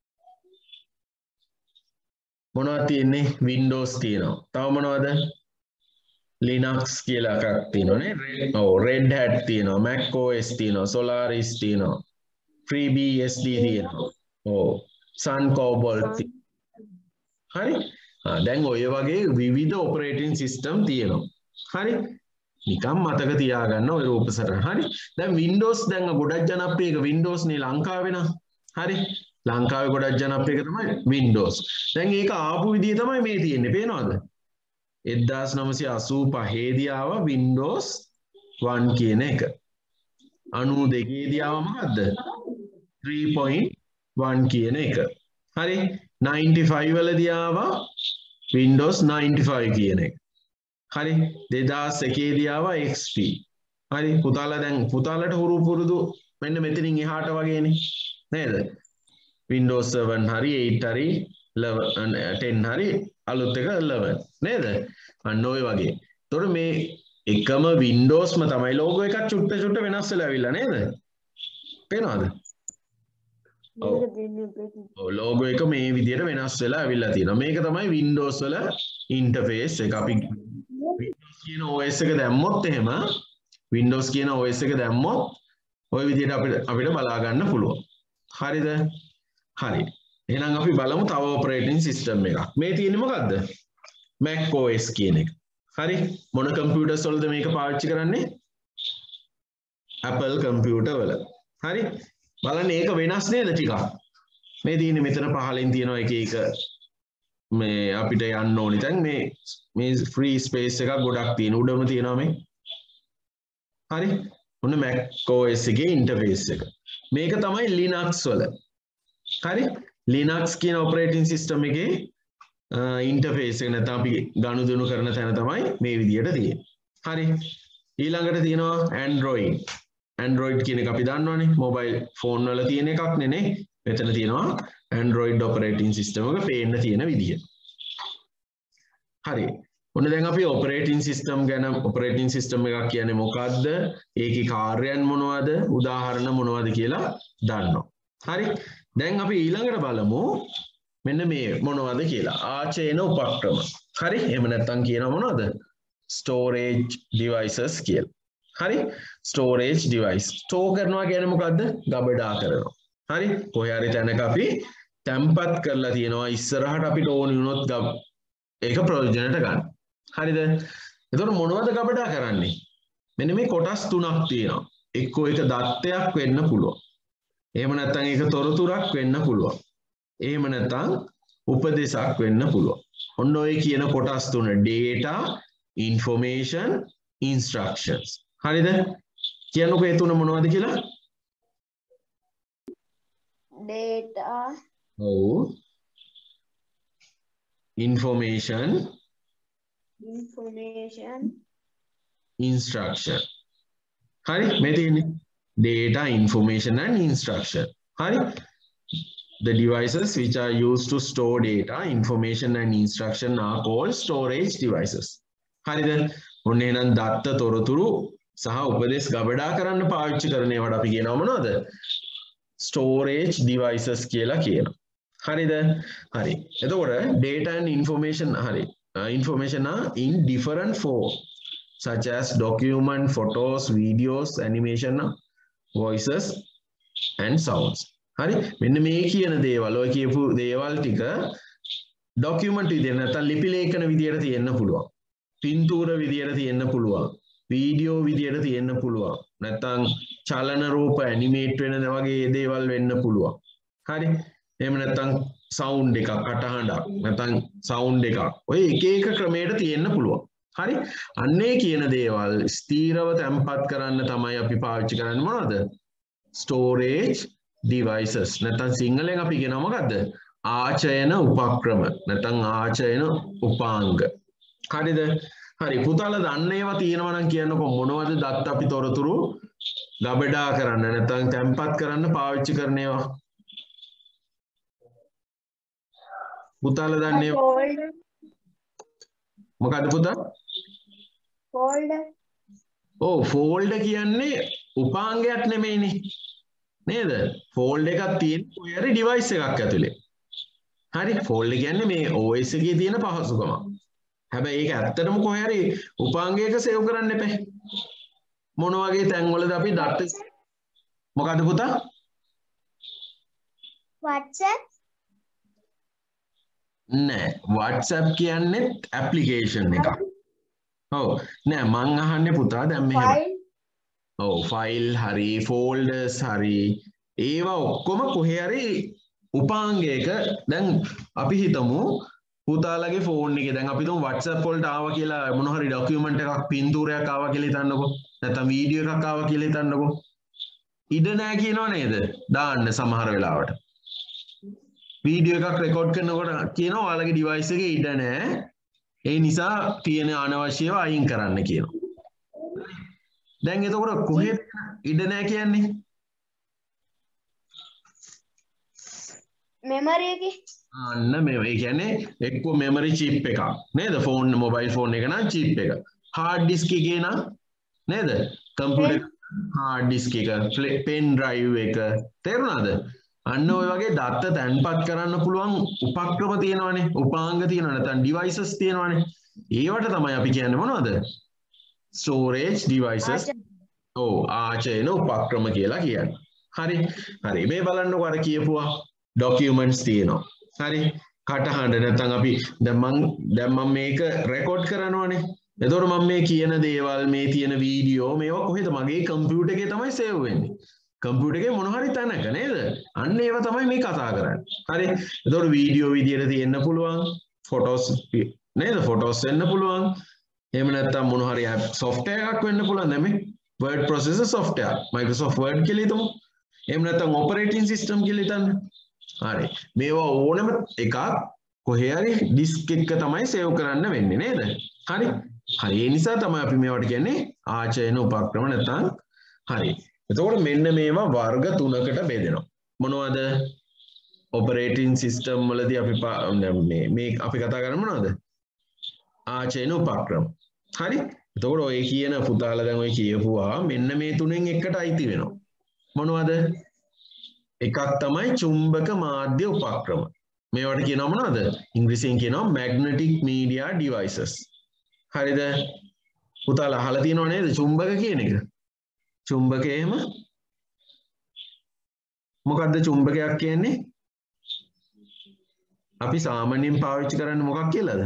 මොනවද තියෙන්නේ? Windows තියෙනවා. තව මොනවද? Linux කියලා එකක් තියෙනවානේ. ඔව් Red Hat තියෙනවා, Mac O S තියෙනවා, Solaris තියෙනවා, FreeBSD තියෙනවා. ඔව් Sun Cobalt. හරි? ආ දැන් ඔය වගේ විවිධ ඔපරේටින් සිස්ටම් තියෙනවා. හරි? නිකම් මතක තියාගන්න ඔය රූප සටහන. හරි? දැන් Windows දැන් ගොඩක් ජනප්‍රිය එක Windows නේ ලංකාවේ නම්. හරි? ලංකාවේ ගොඩක් ජනප්‍රිය එක තමයි Windows. දැන් ඒක ආපු විදිය තමයි මේ තියෙන්නේ. පේනවද? එක්දාස් නවසිය අසූපහේ දී ආව Windows one කියන එක. අනූ දෙකේ දී ආව මොකද්ද? three point one කියන එක. හරි? ninety-five වලදී ආවා Windows ninety-five කියන එක. හරි දෙදාස් එකේ දී ආවා X P. හරි පුතාලා දැන් පුතාලට හුරු පුරුදු මෙන්න මෙතනින් එහාට වගේනේ නේද? Windows seven හරි eight හරි eleven ten හරි අලුත් එක eleven නේද? අන්න ඔය වගේ. එතකොට මේ එකම Windowsම තමයි logo එකක් චුට්ට චුට්ට වෙනස් වෙලා ඇවිල්ලා නේද? පේනවද? ඔව්. ඔව් logo එක මේ විදිහට වෙනස් වෙලා ඇවිල්ලා තියෙනවා. මේක තමයි Windows වල interface එක. අපි Windows කියන O S එක දැම්මොත් එහෙම Windows කියන O S එක දැම්මොත් ওই විදිහට අපිට අපිට බලා ගන්න පුළුවන්. හරිද? හරි. එහෙනම් අපි බලමු තව operating system එකක්. මේ තියෙන්නේ මොකද්ද? Mac O S කියන එක. හරි. මොන computers වලද මේක පාවිච්චි කරන්නේ? Apple computer වල. හරි. බලන්න ඒක වෙනස් නේද ටිකක්? මේ තියෙන්නේ මෙතන පහලින් තියෙනවා එක එක මේ අපිට යන්න ඕනි තැන් මේ මේ free space එකක් ගොඩක් තියෙන උඩම තියෙනවා මේ. හරි. ඔන්න Mac O S එකේ interface එක. මේක තමයි Linux වල. හරි. Linux කියන operating system එකේ interface එක නැත්නම් අපි ගනුදෙනු කරන තැන තමයි මේ විදියට තියෙන්නේ. හරි. ඊළඟට තියෙනවා Android. Android කියන එක අපි දන්නවනේ mobile phone වල තියෙන එකක් නේ. මෙතන තියෙනවා Android operating system එක පේන්න තියෙන විදිය. හරි. ඔන්න දැන් අපි operating system ගැන operating system එකක් කියන්නේ මොකක්ද? ඒකේ කාර්යයන් මොනවද? උදාහරණ මොනවද කියලා දන්නවා. හරි. දැන් අපි ඊළඟට බලමු මෙන්න මේ මොනවද කියලා. ආචයන උපක්‍රම. හරි. එහෙම නැත්නම් කියනවා මොනවද? storage devices කියලා. හරි. storage device. store කරනවා කියන්නේ මොකද්ද? ගබඩා කරනවා. හරි. කොහේ හරි තැනක අපි තැම්පත් කරලා තියෙනවා ඉස්සරහට අපිට ඕන වුණොත් ඒක ප්‍රයෝජනට ගන්න. හරිද? එතකොට මොනවද ගබඩා කරන්නේ? මෙන්න මේ කොටස් තුනක් තියෙනවා. එක්කෝ එක දත්තයක් වෙන්න පුළුවන්. එහෙම නැත්නම් ඒක තොරතුරක් වෙන්න පුළුවන්. එහෙම නැත්නම් උපදේශක් වෙන්න පුළුවන්. ඔන්න ඔය කියන කොටස් තුන data, information, instructions. හරිද? කියන්නකෝ ඒ තුන මොනවද කියලා? data, ඔව්. information, information, instruction. Hari, මේ තියෙන්නේ data, information and instruction. Hari, the devices which are used to store data, information and instruction are called storage devices. හරිද? ඔන්න එහෙනම් දත්ත තොරතුරු සහ උපදේශ ගබඩා කරන්න පාවිච්චි කරන ඒවාට අපි කියනවා මොනවද? storage devices කියලා කියනවා. හරිද? හරි. එතකොට data and information හරි. Uh, information are in different form such as document, photos, videos, animation, voices and sounds. හරි. මෙන්න මේ කියන දේවල් ඔය කියපු දේවල් ටික document විදියට නැත්නම් ලිපි ලේඛන විදියට තියෙන්න පුළුවන්. පින්තූර විදියට තියෙන්න පුළුවන්. වීඩියෝ විදියට තියෙන්න පුළුවන්. නැත්නම් චලන රූප ඇනිමේට් වෙන වගේ දේවල් වෙන්න පුළුවන්. හරි. එහෙම නැත්නම් සවුන්ඩ් එකක් අටහඬක් නැත්නම් සවුන්ඩ් එකක් ඔය එක එක ක්‍රමයකට තියෙන්න පුළුවන්. හරි. අන්නේ කියන දේවල් ස්ථීරව තැම්පත් කරන්න තමයි අපි පාවිච්චි කරන්නේ මොනවද? storage devices. නැත්නම් සිංහලෙන් අපි කියනවා මොකද්ද? ආචයන උපක්‍රම. නැත්නම් ආචයන උපාංග. හරිද? හරි. පුතාලා දන්න ඒවා තියෙනවා නම් කියන්නකො මොනවද දත්ත අපි තොරතුරු ගබඩා කරන්න නැත්නම් තැම්පත් කරන්න පාවිච්චි කරන ඒවා? පුතාලා දන්නේ මොකද්ද පුතා? folder, ඔව් ෆෝල්ඩර් කියන්නේ උපාංගයක් නෙමෙයිනේ නේද? ෆෝල්ඩර් එකක් තියෙන ඔය හරි ඩිවයිස් එකක් ඇතුලේ. හරි. ෆෝල්ඩර් කියන්නේ මේ O S එකේ තියෙන පහසුකම. හැබැයි ඒක ඇත්තටම කොහේ හරි උපාංගයක සේව් කරන්න එපා. මොන වගේ තැන්වලද අපි දත්ත මොකද්ද පුතා? WhatsApp, නෑ WhatsApp කියන්නේ ඇප්ලිකේෂන් එකක්. ඔව් නෑ මං අහන්නේ පුතා දැන් මෙහෙම. file, ඔව් ෆයිල් හරි ෆෝල්ඩර්ස් හරි ඒවා ඔක්කොම කොහේ හරි උපාංගයක දැන් අපි හිතමු පුතාලගේ ෆෝන් එකේ දැන් අපි තුමු WhatsApp වලට ආවා කියලා මොන හරි ડોකියුමන්ට් එකක් පින්තූරයක් ආවා කියලා හිතන්නකෝ. නැත්නම් වීඩියෝ එකක් ආවා කියලා හිතන්නකෝ. ඉඩ නෑ කියනව නේද? දාන්න සමහර වෙලාවට. වීඩියෝ එකක් රෙකෝඩ් කරනකොට කියනවා ඔයාලගේ ඩිවයිස් එකේ ඉඩ නෑ. ඒ නිසා තියෙන අනවශ්‍යව අයින් කරන්න කියනවා. දැන් එතකොට කොහෙද ඉඩ නෑ කියන්නේ? memory එකේ. අන්න මේ ඒ කියන්නේ එක්ක මෙමරි චිප් එකක් නේද? ෆෝන් මොබයිල් ෆෝන් එක නම් චිප් එක. hard disk එකේ නම් නේද? computer hard disk එක, pen drive එක තේරුණාද? අන්න ඔය වගේ දත්ත තැන්පත් කරන්න පුළුවන් උපක්‍රම තියෙනවානේ, උපාංග තියෙනවා නැත්නම් devices තියෙනවානේ. ඒවට තමයි අපි කියන්නේ මොනවද? storage devices. ඔව් ආචයන උපක්‍රම කියලා කියන්නේ. හරි. හරි. මේ බලන්නකො අර කියපුවා documents තියෙනවා. හරි. කටහඬ නැත්නම් අපි දැන් මම දැන් මම මේක රෙකෝඩ් කරනවානේ. එතකොට මම මේ කියන දේවල් මේ තියෙන වීඩියෝ මේවා කොහෙද මගේ කම්පියුටර් එකේ තමයි සේව් වෙන්නේ. කම්පියුටර් එකේ මොන හරි තැනක නේද? අන්න ඒව තමයි මේ කතා කරන්නේ. හරි. එතකොට වීඩියෝ විදියට තියෙන්න පුළුවන්, ෆොටෝස් නේද? ෆොටෝස් වෙන්න පුළුවන්. එහෙම නැත්නම් මොන හරි software එකක් වෙන්න පුළුවන්. දැන් මේ word processor software Microsoft Word කියලා හිතමු. එහෙම නැත්නම් operating system කියලා හිතන්න. හරි. මේවා ඕනම එකක් කොහේ හරි disk එක තමයි save කරන්න වෙන්නේ නේද? හරි. හරි. ඒ නිසා තමයි අපි මේවට කියන්නේ ආචයන උපක්‍රම නැත්නම් හරි. එතකොට මෙන්න මේවා වර්ග තුනකට බෙදෙනවා. මොනවද? operating system වලදී අපි මේ මේ අපි කතා කරන්නේ මොනවද? ආචයන උපක්‍රම. හරි. එතකොට ඔය කියන පුතාලා දැන් ඔය කියපුවා මෙන්න මේ තුනෙන් එකට අයිති වෙනවා. මොනවද? එකක් තමයි චුම්බක මාධ්‍ය උපක්‍රම. මේවට කියනවා මොනවද? ඉංග්‍රීසියෙන් කියනවා magnetic media devices. හරිද? පුතාලා අහලා තියෙනව නේද චුම්බක කියන එක? චුම්බකය එහෙම මොකද්ද චුම්බකයක් කියන්නේ? අපි සාමාන්‍යයෙන් පාවිච්චි කරන්නේ මොකක් කියලාද?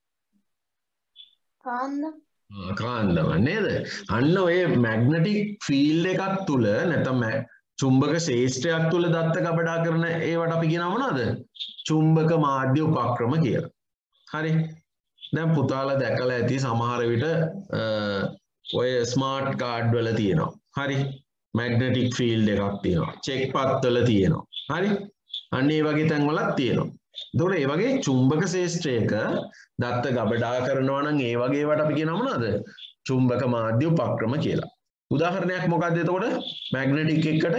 කාන්දම්. කාන්දම නේද? අන්න ඔය මැග්නටික් ෆීල්ඩ් එකක් තුල නැත්නම් චුම්බක ශේෂ්ත්‍රයක් තුල දත්ත ගබඩා කරන ඒවට අපි කියනවා මොනවද? චුම්බක මාධ්‍ය උපක්‍රම කියලා. හරි. දැන් පුතාලා දැකලා ඇති සමහර විට ඔය ස්මාර්ට් කාඩ් වල තියෙනවා. හරි. මැග්නටික් ෆීල්ඩ් එකක් තියෙනවා. චෙක් පත් වල තියෙනවා. හරි. අන්න ඒ වගේ තැන් වලක් තියෙනවා. එතකොට ඒ වගේ චුම්බක ශේෂ්ත්‍රයක දත්ත ගබඩා කරනවා නම් ඒ වගේ ඒවාට අපි කියනවා මොනවද? චුම්බක මාධ්‍ය උපක්‍රම කියලා. උදාහරණයක් මොකක්ද එතකොට? මැග්නටික් එකට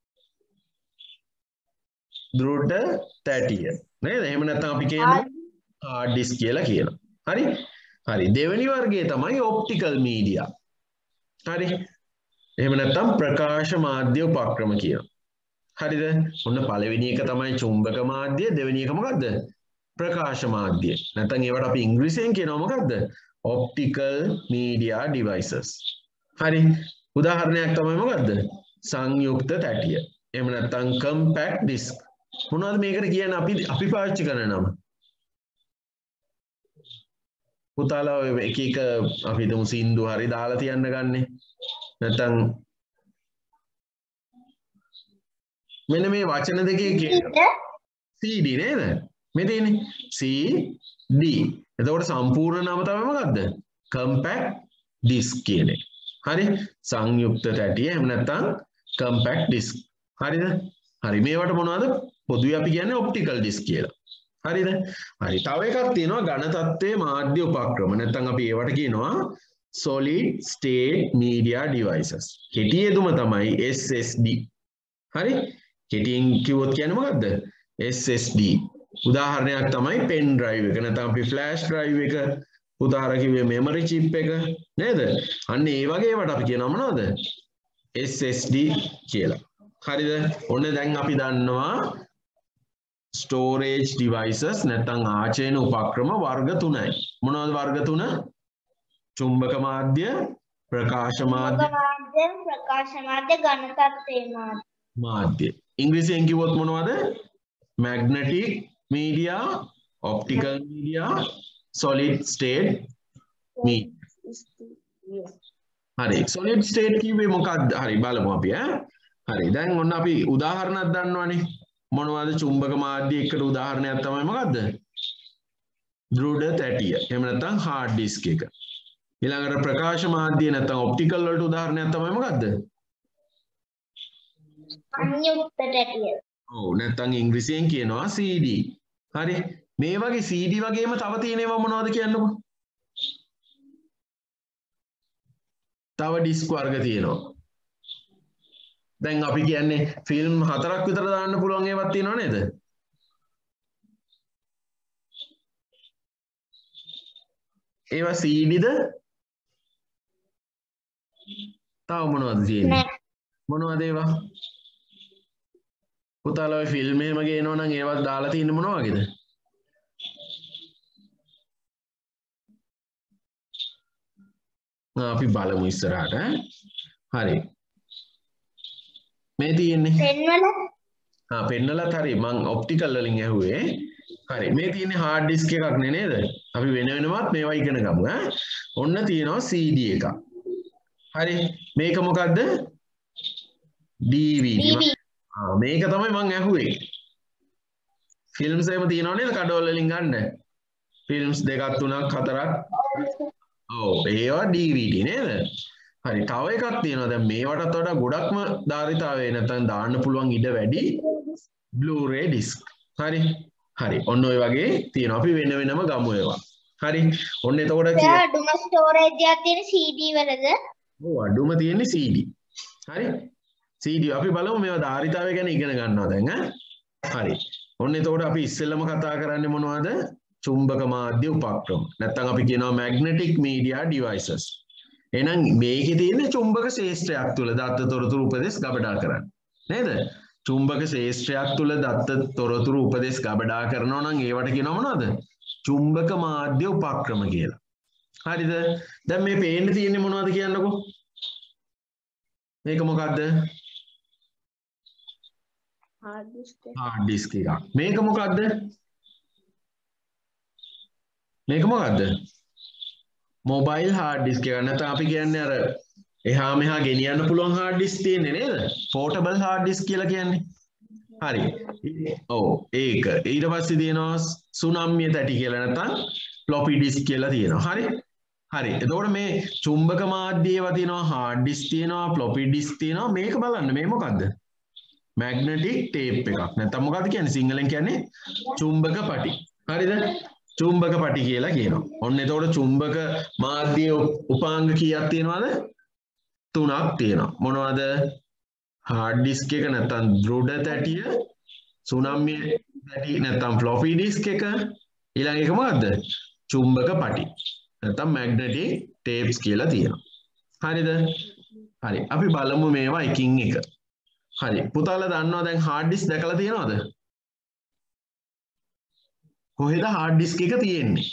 දෘඩ තැටිය. නේද? එහෙම නැත්නම් අපි කියනවා hard disk කියලා කියනවා. හරි? හරි. දෙවෙනි වර්ගය තමයි ඔප්ටිකල් මීඩියා. හරි. එහෙම නැත්නම් ප්‍රකාශ මාධ්‍ය උපක්‍රම කියනවා. හරිද? ඔන්න පළවෙනි එක තමයි චුම්බක මාධ්‍ය, දෙවෙනි එක මොකද්ද? ප්‍රකාශ මාධ්‍ය. නැත්නම් ඒවට අපි ඉංග්‍රීසියෙන් කියනවා මොකද්ද? optical media devices. හරි. උදාහරණයක් තමයි මොකද්ද? සංයුක්ත තැටිය. එහෙම නැත්නම් compact disc. මොනවද මේකට කියන්නේ අපි අපි පාවිච්චි කරන නම? පුතාලා ඔය එක එක අපි හිතමු සින්දු හරි දාලා තියන්න ගන්නෙ. නැත්නම් මෙන්න මේ වචන දෙකේ කියන්නේ C D නේද? මේ තියෙන්නේ C D. එතකොට සම්පූර්ණ නම තමයි මොකද්ද? compact disc කියන්නේ. හරි? සංයුක්ත තැටිය එහෙම නැත්නම් compact disc. හරිද? හරි. මේවට මොනවද? පොදුවේ අපි කියන්නේ optical disc කියලා. හරිද? හරි. තව එකක් තියෙනවා ඝන තත්ත්වයේ මාධ්‍ය උපක්‍රම. නැත්නම් අපි ඒවට කියනවා solid state media devices. කෙටි යෙදුම තමයි S S D. හරි? කෙටියෙන් කිව්වොත් කියන්නේ මොකද්ද? S S D. උදාහරණයක් තමයි pen drive එක. නැත්නම් අපි flash drive එක, උදාහරණ කිව්වේ memory chip එක නේද? අන්න ඒ වගේ ඒවාට අපි කියනවා මොනවද? S S D කියලා. හරිද? ඔන්න දැන් අපි දන්නවා storage devices නැත්නම් ආචයන උපක්‍රම වර්ග තුනයි. මොනවද වර්ග තුන? චුම්බක මාධ්‍ය, ප්‍රකාශ මාධ්‍ය, ප්‍රකාශ මාධ්‍ය, ඝන තත්ත්වයේ මාධ්‍ය. මාධ්‍ය. ඉංග්‍රීසියෙන් කිව්වොත් මොනවද? magnetic media, optical media, solid state media. හරි. solid state කිව්වේ මොකක්ද? හරි බලමු අපි ඈ. හරි. දැන් ඔන්න අපි උදාහරණයක් දන්නවනේ. මොනවද චුම්බක මාධ්‍ය එකට උදාහරණයක් තමයි මොකද්ද? දෘඩ තැටිය. එහෙම නැත්නම් hard disk එක. ඊළඟට ප්‍රකාශ මාධ්‍ය නැත්නම් ඔප්ටිකල් වලට උදාහරණයක් තමයි මොකද්ද? සංයුක්ත තැටිය. ඔව් නැත්නම් ඉංග්‍රීසියෙන් කියනවා C D. හරි. මේ වගේ C D වගේම තව තියෙන ඒවා මොනවද කියන්නකෝ? තව ඩිස්ක් වර්ග තියෙනවා. දැන් අපි කියන්නේ ෆිල්ම් හතරක් විතර දාන්න පුළුවන් ඒවත් තියෙනව නේද? ඒවා C D ද තව මොනවද තියෙන්නේ? Mac. මොනවද ඒවා? පුතාලා ඔය ෆිල්ම් එහෙම ගේනවා නම් ඒවත් දාලා තියෙන්නේ මොනවා වගේද? ආ අපි බලමු ඉස්සරහට ඈ. හරි. මේ තියෙන්නේ පෙන්වල ආ පෙන්නලත් හරි මං ඔප්ටිකල් වලින් ඇහුවේ. හරි මේ තියෙන්නේ හાર્ඩ් ඩිස්ක් එකක් නේ නේද? අපි වෙන වෙනමත් මේවා ඉගෙන ගමු ඈ. ඔන්න තියෙනවා C D එකක්. හරි මේක මොකද්ද? D V D. D V D. ආ මේක තමයි මං ඇහුවේ. ෆිල්ම්ස් එහෙම තියෙනව නේද කඩවල වලින් ගන්න? ෆිල්ම්ස් දෙකක් තුනක් හතරක්. ඔව් ඒවා D V D නේද? හරි තව එකක් තියෙනවා දැන් මේවටත් වඩා ගොඩක්ම ධාරිතාවේ නැත්නම් දාන්න පුළුවන් ඉඩ වැඩි Blu-ray disc. හරි. හරි. ඔන්න ඔය වගේ තියෙනවා. අපි වෙන වෙනම ගමු ඒවා. හරි. ඔන්න එතකොට සර් අඩුම ස්ටෝරේජ් එකක් තියෙන C D වලද? ඔව් අඩුම තියෙන්නේ C D. හරි. C D අපි බලමු මේවා ධාරිතාවය ගැන ඉගෙන ගන්නවා දැන් ඈ. හරි. ඔන්න එතකොට අපි ඉස්සෙල්ලම කතා කරන්නේ මොනවද? චුම්බක මාධ්‍ය උපක්‍රම. නැත්නම් අපි කියනවා magnetic media devices. එහෙනම් මේකේ තියෙන්නේ චුම්බක ශේෂ්ත්‍රයක් තුල දත්ත තොරතුරු උපදෙස් ගබඩා කරන්න. නේද? චුම්බක ශේෂ්ත්‍රයක් තුල දත්ත තොරතුරු උපදෙස් ගබඩා කරනවා නම් ඒවට කියනවා මොනවද? චුම්බක මාධ්‍ය උපක්‍රම කියලා. හරිද? දැන් මේ පේන්න තියෙන්නේ මොනවද කියන්නකෝ? මේක මොකද්ද? hard disk. hard disk එකක්. මේක මොකද්ද? මේක මොකද්ද? mobile hard disk එක. නැත්නම් අපි කියන්නේ අර එහා මෙහා ගෙනියන්න පුළුවන් hard disk තියෙන්නේ නේද? portable hard disk කියලා කියන්නේ. හරි. ඔව් ඒක. ඊට පස්සේ තියෙනවා සුනම්මිය තැටි කියලා නැත්නම් floppy disk කියලා තියෙනවා. හරි. හරි. එතකොට මේ චුම්බක මාධ්‍ය ඒවා තියෙනවා hard disk තියෙනවා floppy disk තියෙනවා. මේක බලන්න මේ මොකද්ද? magnetic tape එකක්. නැත්නම් මොකද්ද කියන්නේ? සිංහලෙන් කියන්නේ චුම්බක පටි. හරිද? චුම්බක පටි කියලා කියනවා. ඔන්න එතකොට චුම්බක මාධ්‍ය උපාංග කීයක් තියෙනවද? තුනක් තියෙනවා. මොනවද? hard disk එක නැත්නම් දෘඩ තැටිය, සුනම්මිය තැටි නැත්නම් floppy disk එක, ඊළඟ එක මොකද්ද? චුම්බක පටි. නැත්නම් magnetic tapes කියලා තියෙනවා. හරිද? හරි. අපි බලමු මේවා එකින් එක. හරි. පුතාලා දන්නවා දැන් hard disk දැකලා තියෙනවද? කොහෙද hard disk එක තියෙන්නේ?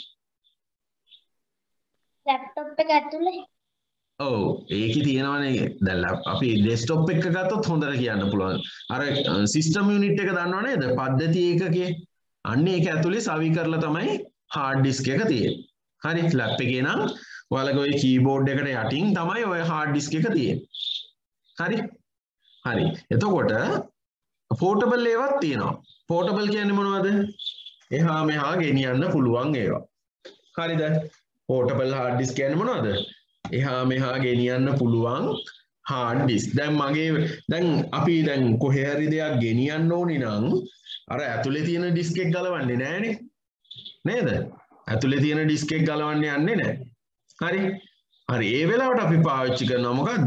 ලැප්ටොප් එක ඇතුලේ. ඔව් ඒකේ තියෙනවනේ දැන් අපි ඩෙස්ක්ටොප් එක ගත්තොත් හොඳට කියන්න පුළුවන්. අර සිස්ටම් යුනිට් එක දන්නව නේද? පද්ධති ඒකකේ. අන්න ඒක ඇතුලේ සවි කරලා තමයි hard disk එක තියෙන්නේ. හරි ලැප් එකේ නම් ඔයාලගේ ওই කීබෝඩ් එකට යටින් තමයි ඔය hard disk එක තියෙන්නේ. හරි? හරි. එතකොට portable ඒවාත් තියෙනවා. portable කියන්නේ මොනවද? එහා මෙහා ගෙනියන්න පුළුවන් ඒවා. හරිද? portable hard disk කියන්නේ මොනවද? එහා මෙහා ගෙනියන්න පුළුවන් hard disk. දැන් මගේ දැන් අපි දැන් කොහේ හරි දෙයක් ගෙනියන්න ඕනි නම් අර ඇතුලේ තියෙන disk එක ගලවන්නේ නැහනේ. නේද? ඇතුලේ තියෙන disk එක ගලවන්න යන්නේ නැහැ. හරි? හරි. ඒ වෙලාවට අපි පාවිච්චි කරනවා මොකද්ද?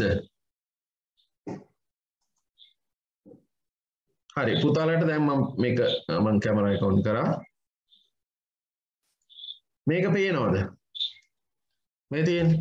හරි. පුතාලට දැන් මම මේක මම කැමරා එක ඔන් කරා. මේක පේනවද? මේ තියෙන්නේ.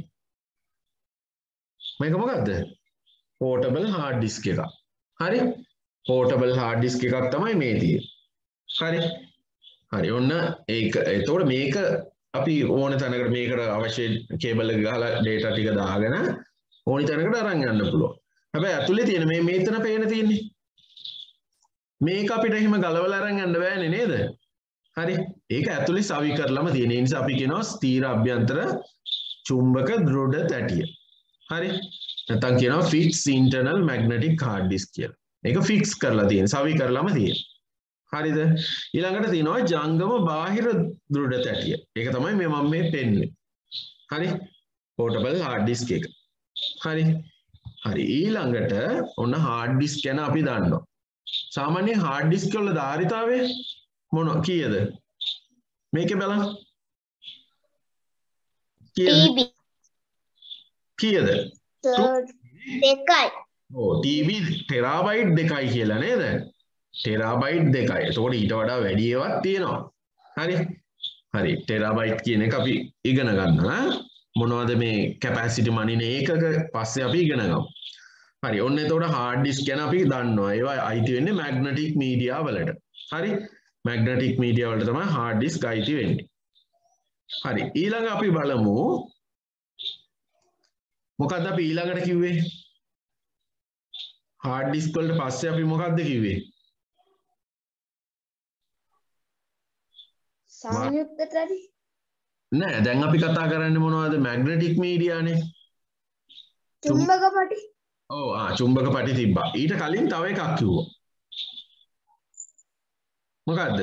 මේක මොකද්ද? portable hard disk එකක්. හරි? portable hard disk එකක් තමයි මේ තියෙන්නේ. හරි? හරි. ඔන්න ඒක. එතකොට මේක අපි ඕන තැනකට මේකට අවශ්‍ය කේබල් එක ගහලා data ටික දාගෙන ඕනි තැනකට අරන් යන්න පුළුවන්. හැබැයි ඇතුලේ තියෙන මේ මේතන පේන තියෙන්නේ. මේක අපිට එහෙම ගලවලා අරන් යන්න බෑනේ නේද? හරි. ඒක ඇතුලේ සවි කරලම තියෙන. ඒ නිසා අපි කියනවා ස්ථීර අභ්‍යන්තර චුම්බක දෘඩ තැටිය. හරි. නැත්නම් කියනවා fixed internal magnetic hard disk කියලා. මේක fix කරලා තියෙන. සවි කරලම තියෙන. හරිද? ඊළඟට තියෙනවා ජංගම බාහිර දෘඩ තැටිය. ඒක තමයි මේ මම මේ පෙන්වන්නේ. හරි? portable hard disk එක. හරි. හරි. ඊළඟට ඔන්න hard disk ගැන අපි දන්නවා. සාමාන්‍ය hard disk වල ධාරිතාවය මොන කීයද? මේකේ බලන්න. T B. කීයද? දෙකයි. ඔව් T B ටෙරාබයිට් දෙකයි කියලා නේද? ටෙරාබයිට් දෙකයි. එතකොට ඊට වඩා වැඩි ඒවාක් තියෙනවා. හරි? හරි. ටෙරාබයිට් කියන එක අපි ඉගෙන ගන්නවා. මොනවද මේ කැපැසිටි මනින ඒකක පස්සේ අපි ඉගෙන ගමු. හරි ඔන්න එතකොට hard disk ගැන අපි දන්නවා. ඒවා අයිති වෙන්නේ magnetic media වලට. හරි magnetic media වලට තමයි hard disk අයිති වෙන්නේ. හරි ඊළඟ අපි බලමු මොකක්ද අපි ඊළඟට කිව්වේ? hard disk වලට පස්සේ අපි මොකක්ද කිව්වේ? සංයුක්තතරි නෑ දැන් අපි කතා කරන්නේ මොනවද? magnetic media නේ. චුම්බක පටි ඔව් ආ චුම්බක පටි තිබ්බා. ඊට කලින් තව එකක් කිව්වා. මොකද්ද?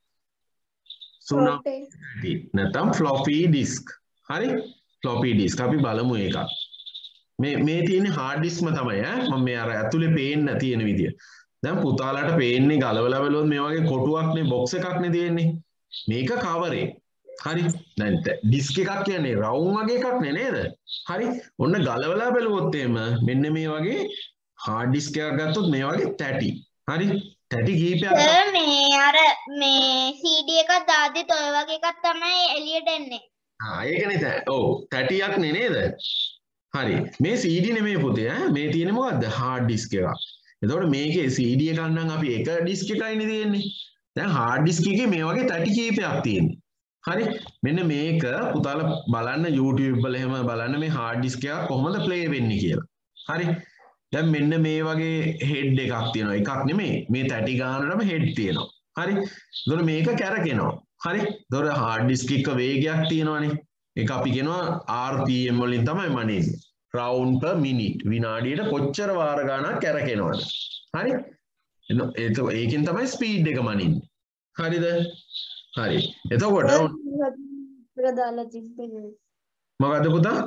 සුණා නැත්නම් floppy disk. හරි floppy disk අපි බලමු ඒක. මේ මේ තියෙන්නේ hard diskම තමයි ඈ. මම මේ අර ඇතුලේ පේන්න තියෙන විදිය. දැන් පුතාලාට පේන්නේ ගලවලා බලුවොත් මේ වගේ කොටුවක්නේ බොක්ස් එකක්නේ තියෙන්නේ. මේක කවරේ. හරි දැන් ඩිස්ක් එකක් කියන්නේ රවුම් වගේ එකක් නේ නේද? හරි ඔන්න ගලවලා බලුවොත් එහෙම මෙන්න මේ වගේ hard disk එකක් ගත්තොත් මේ වගේ තැටි. හරි තැටි කීපයක් සර් මේ අර මේ C D එකක් දාද්දිත් ඔය වගේ එකක් තමයි එළියට එන්නේ. ආ ඒකනේ තැ ඔව් තැටියක් නේ නේද? හරි මේ C D නෙමෙයි පුතේ ඈ මේ තියෙන්නේ මොකද්ද? hard disk එකක්. එතකොට මේකේ C D එකක් නම් අපි එක disk එකයිනේ තියෙන්නේ. දැන් hard disk එකේ මේ වගේ තැටි කීපයක් තියෙන්නේ. හරි මෙන්න මේක පුතාලා බලන්න YouTube වල එහෙම බලන්න මේ hard disk එකක් කොහොමද play වෙන්නේ කියලා. හරි දැන් මෙන්න මේ වගේ head එකක් තියෙනවා. එකක් නෙමෙයි මේ තැටි ගානටම head තියෙනවා. හරි එතකොට මේක කැරකෙනවා. හරි එතකොට hard disk එක වේගයක් තියෙනවානේ. ඒක අපි කියනවා R P M වලින් තමයි මනින්නේ. round per minute විනාඩියට කොච්චර වාර ගානක් කැරකෙනවද? හරි ඒක ඒකෙන් තමයි ස්පීඩ් එක මනින්නේ. හරිද? හරි එතකොට දාලා තිබ්බේ මොකද්ද පුතා?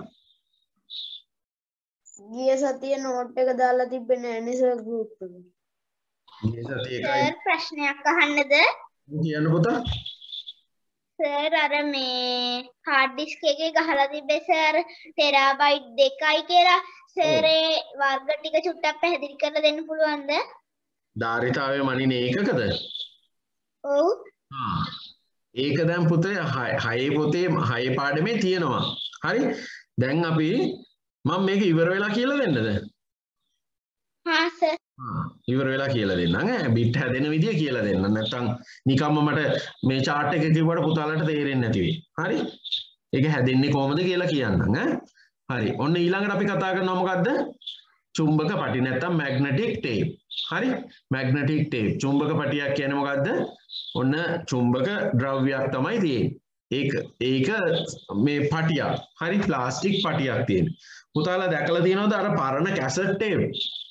ගිය සතිය නෝට් එක දාලා තිබ්බේ නෑ නේ සර් ගෲප් එකේ. ගිය සතිය එකයි සර් ප්‍රශ්නයක් අහන්නද? කියන්න පුතා. සර් අර මේ hard disk එකේ ගහලා තිබ්බේ සර් ටෙරාබයිට් දෙකයි කියලා. සර් ඒ වර්ග ටික චුට්ටක් පැහැදිලි කරලා දෙන්න පුළුවන්ද? ධාරිතාවයේ මනින ඒකකද? ඔව්. ආ ඒක දැන් පුතේ හයේ පොතේ හයේ පාඩමේ තියෙනවා. හරි දැන් අපි මම මේක ඉවර වෙලා කියලා දෙන්නද? හා සර්. ආ ඉවර වෙලා කියලා දෙන්නම් ඈ බිට් හැදෙන විදිය කියලා දෙන්න. නැත්තම් නිකම්ම මට මේ chart එක කිව්වට පුතාලට තේරෙන්නේ නැති වෙයි. හරි? ඒක හැදෙන්නේ කොහොමද කියලා කියන්නම් ඈ. හරි. ඔන්න ඊළඟට අපි කතා කරනවා මොකද්ද? චුම්බක පටි නැත්තම් magnetic tape. හරි? magnetic tape. චුම්බක පටියක් කියන්නේ මොකද්ද? ඔන්න චුම්බක ද්‍රව්‍යයක් තමයි තියෙන්නේ. ඒක ඒක මේ පටියක්. හරි ප්ලාස්ටික් පටියක් තියෙන්නේ. පුතාලා දැකලා තියෙනවද අර පරණ කැසට් ටේප්?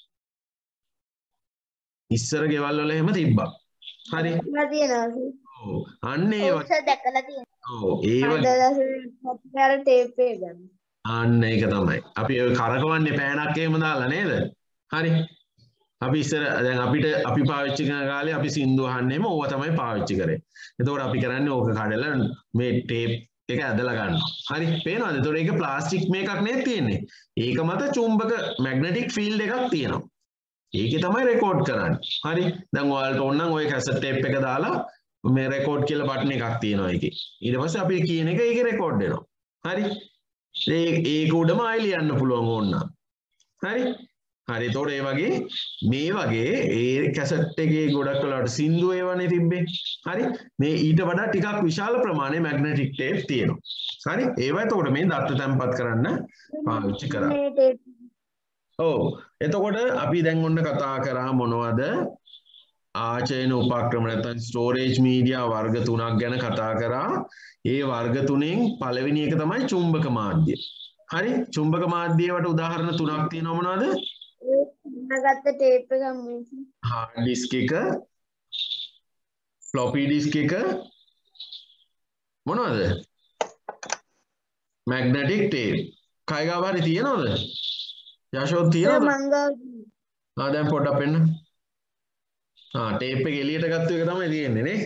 ඉස්සර ගෙවල් වල එහෙම තිබ්බා. හරි? තියෙනවා. ඔව්. අන්න ඒ ඔව් සර් දැකලා තියෙනවා. ඔව් ඒ වගේ අර ටේප් එක ගන්න. අන්න ඒක තමයි. අපි ඔය කරකවන්නේ පෑනක් එහෙම දාලා නේද? හරි. අපි ඉස්සර දැන් අපිට අපි පාවිච්චි කරන කාලේ අපි සින්දු අහන්නෙම ඕවා තමයි පාවිච්චි කරේ. එතකොට අපි කරන්නේ ඕක කඩලා මේ ටේප් එක ඇදලා ගන්නවා. හරි පේනවද? එතකොට ඒක ප්ලාස්ටික් මේකක් නේ තියෙන්නේ. ඒක මත චුම්බක මැග්නටික් ෆීල්ඩ් එකක් තියෙනවා. ඒකේ තමයි රෙකෝඩ් කරන්නේ. හරි දැන් ඔයාලට ඕනනම් ওই කැසට් ටේප් එක දාලා මේ රෙකෝඩ් කියලා බටන් එකක් තියෙනවා ඒකේ. ඊට පස්සේ අපි කියන එක ඒකේ රෙකෝඩ් වෙනවා. හරි ඒ ඒක උඩම ආයෙ ලියන්න පුළුවන් ඕනනම්. හරි හරි එතකොට ඒ වගේ මේ වගේ ඒ කැසට් එකේ ගොඩක් වෙලාවට සින්දු ඒවනේ තිබ්බේ. හරි මේ ඊට වඩා ටිකක් විශාල ප්‍රමාණයේ මැග්නටික් ටේප් තියෙනවා. හරි ඒවා එතකොට මේ දත්ත තැම්පත් කරන්න පාවිච්චි කරා. ඔව් එතකොට අපි දැන් ඔන්න කතා කරා මොනවද? ආචයන උපක්‍රම නැත්නම් ස්ටෝරේජ් මීඩියා වර්ග තුනක් ගැන කතා කරා. ඒ වර්ග තුනෙන් පළවෙනි එක තමයි චුම්බක මාධ්‍ය. හරි චුම්බක මාධ්‍යයට උදාහරණ තුනක් තියෙනවා මොනවද? ගත්ත ටේප් එක ගමු. hard disk එක floppy disk එක මොනවද? magnetic tape. කයි ගාව හරි තියෙනවද? යශෝත් තියෙනවද? මං ගාව. ආ දැන් පොඩ්ඩක් පෙන්න. ආ ටේප් එක එළියට ගත්ත එක තමයි තියෙන්නේ නේ.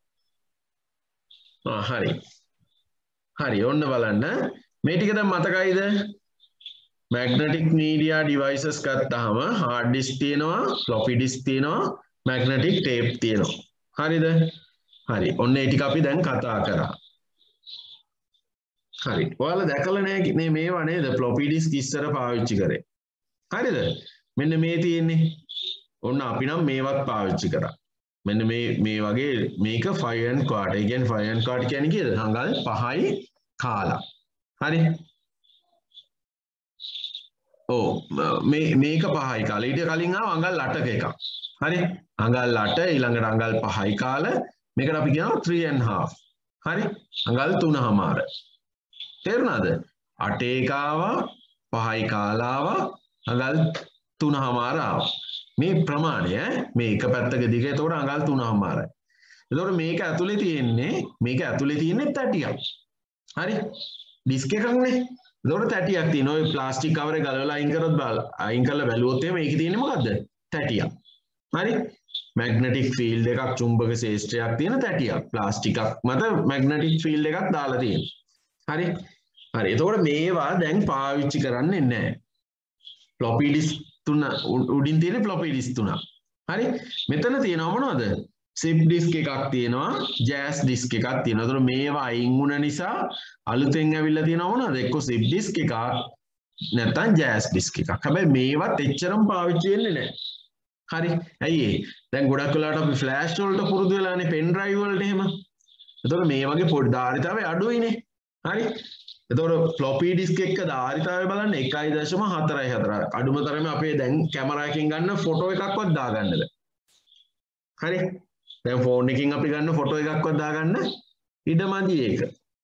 ආ හරි. හරි ඔන්න බලන්න. මේ ටික දැන් මතකයිද? magnetic media devices ගත්තාම hard disk තියෙනවා, floppy disk තියෙනවා, magnetic tape තියෙනවා. හරිද? හරි. ඔන්න ඒ ටික අපි දැන් කතා කරා. හරි. ඔයාලා දැකලා නැහැ මේ මේවා නේද floppy disk ඉස්සර පාවිච්චි කරේ. හරිද? මෙන්න මේ තියෙන්නේ. ඔන්න අපි නම් මේවත් පාවිච්චි කරා. මෙන්න මේ මේ වගේ මේක five and quarter. ඒ කියන්නේ five and quarter කියන්නේ කීයද? හංගල් පහයි කාලා. හරි. ඔව් මේ මේක පහයි කාලා. ඊට කලින් ආව අඟල් අටක එකක්. හරි. අඟල් අට ඊළඟට අඟල් පහයි කාලා. මේකට අපි කියනවා three and half. හරි. අඟල් තුනමාර. තේරුණාද? අටේ කාවා පහයි කාලාවා අඟල් තුනමාර ආවා. මේ ප්‍රමාණය මේ එක පැත්තක දිග එතකොට අඟල් තුනමාරයි. එතකොට මේක ඇතුලේ තියෙන්නේ මේක ඇතුලේ තියෙන්නේ තැටියක්. හරි? ඩිස්ක් එකක්නේ. එතකොට තැටියක් තියෙනවා. ඔය ප්ලාස්ටික් කවරේ ගලවලා අයින් කරොත් අයින් කරලා බැලුවොත් එහෙම මේකේ තියෙන්නේ මොකද්ද? තැටියක්. හරි? මැග්නටික් ෆීල්ඩ් එකක් චුම්බක ශේෂ්ත්‍රයක් තියෙන තැටියක්. ප්ලාස්ටික් එකක් මත මැග්නටික් ෆීල්ඩ් එකක් දාලා තියෙනවා. හරි? හරි. එතකොට මේවා දැන් පාවිච්චි කරන්නේ නැහැ. floppy disk තුන උඩින් තියෙන floppy disk තුන. හරි? මෙතන තියෙනවා මොනවද? zip disk එකක් තියෙනවා, jazz disk එකක් තියෙනවා. ඒතර මේවා අයින් වුණ නිසා අලුතෙන් ඇවිල්ලා තියෙනවා මොනවද? එක්ක zip disk එකක් නැත්නම් jazz disk එකක්. හැබැයි මේවත් එච්චරම පාවිච්චි වෙන්නේ නැහැ. හරි? ඇයි ඒ? දැන් ගොඩක් වෙලාවට අපි flash වලට පුරුදු වෙලානේ pen drive වලට එහෙම. ඒතකොට මේ වගේ පොඩි ධාරිතාවය අඩුයිනේ. හරි? එතකොට floppy disk එක ධාරිතාවය බලන්න එකයි දශම හතරයි හතර. අඩුම තරමේ අපේ දැන් කැමරා එකකින් ගන්න ෆොටෝ එකක්වත් දාගන්න බෑ. හරි? දැන් ෆෝන් එකකින් අපි ගන්න ෆොටෝ එකක්වත් දාගන්න ඉඩමදි ඒක.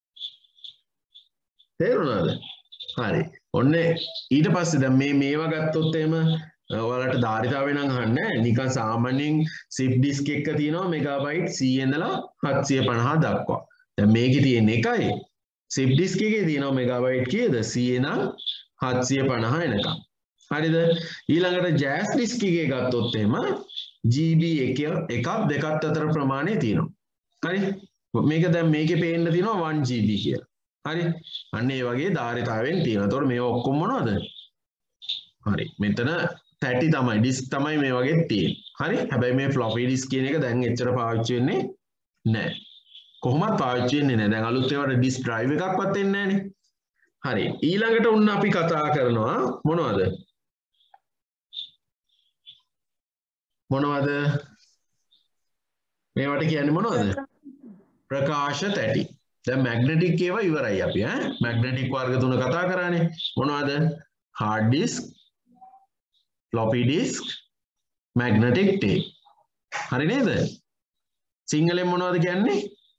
තේරුණාද? හරි. ඔන්න ඊට පස්සේ දැන් මේ මේවා ගත්තොත් එහෙම ඔයාලට ධාරිතාවය නම් අහන්නේ නිකන් සාමාන්‍යයෙන් zip disk එක තියෙනවා මෙගාබයිට් සීය ඉඳලා හත්සිය පනහ දක්වා. දැන් මේකේ තියෙන එකයි zip disk එකේ තියෙනවා මෙගාබයිට් කීයද? සීය නම් හත්සිය පනහ එනකම්. හරිද? ඊළඟට jazz disk එකේ ගත්තොත් එහෙම ජී බී එක එකක් දෙකක් අතර ප්‍රමාණය තියෙනවා. හරි? මේක දැන් මේකේ පේන්න තියෙනවා one ජී බී කියලා. හරි? අන්න ඒ වගේ ධාරිතාවෙන් තියෙනවා. ඒතකොට මේ ඔක්කොම මොනවද? හරි. මෙතන තැටි තමයි disk තමයි මේ වගේ තියෙන්නේ. හරි? හැබැයි මේ floppy disk කියන එක දැන් එච්චර පාවිච්චි වෙන්නේ නැහැ. කොහොමත් පාවිච්චි වෙන්නේ නැහැ. දැන් අලුත් ඒවාට disk drive එකක්වත් එන්නේ නැහනේ. හරි. ඊළඟට උන්න අපි කතා කරනවා මොනවද? මොනවද? මේවට කියන්නේ මොනවද? ප්‍රකාශ තැටි. දැන් මැග්නටික් ඒවා ඉවරයි අපි ඈ. මැග්නටික් වර්ග තුන කතා කරානේ. මොනවද? hard disk, floppy disk, magnetic tape. හරි නේද? සිංහලෙන් මොනවද කියන්නේ?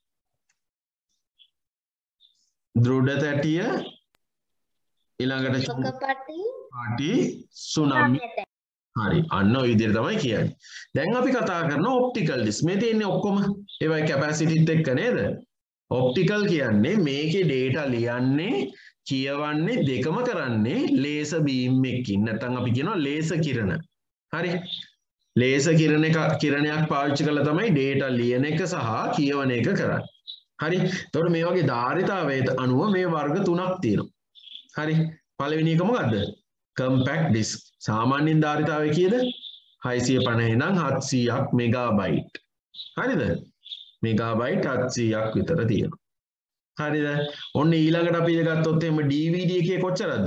දෘඩ තැටිය ඊළඟට චොකපටි පාටි සුනාමි. හරි. අන්න ඔය විදිහට තමයි කියන්නේ. දැන් අපි කතා කරනවා ඔප්ටිකල් ඩිස්ක්. මේ තියෙන්නේ ඔක්කොම ඒවයි කැපැසිටිත් එක්ක නේද? ඔප්ටිකල් කියන්නේ මේකේ data ලියන්නේ කියවන්නේ දෙකම කරන්නේ ලේසර් බීම් එකකින්. නැත්නම් අපි කියනවා ලේසර් කිරණ. හරි? ලේසර් කිරණ එක කිරණයක් පාවිච්චි කරලා තමයි data ලියන එක සහ කියවන එක කරන්නේ. හරි? එතකොට මේ වගේ ධාරිතාවයට අනුව මේ වර්ග තුනක් තියෙනවා. හරි? පළවෙනි එක මොකද්ද? compact disk. සාමාන්‍යයෙන් ධාරිතාවය කීයද? හයසිය පනහ නම් හත්සීයක් මෙගාබයිට්. හරිද? මෙගාබයිට් හත්සීයක් විතර තියෙනවා. හරිද? ඔන්න ඊළඟට අපි ගත්තොත් එහෙම ඩී වී ඩී එකේ කොච්චරද?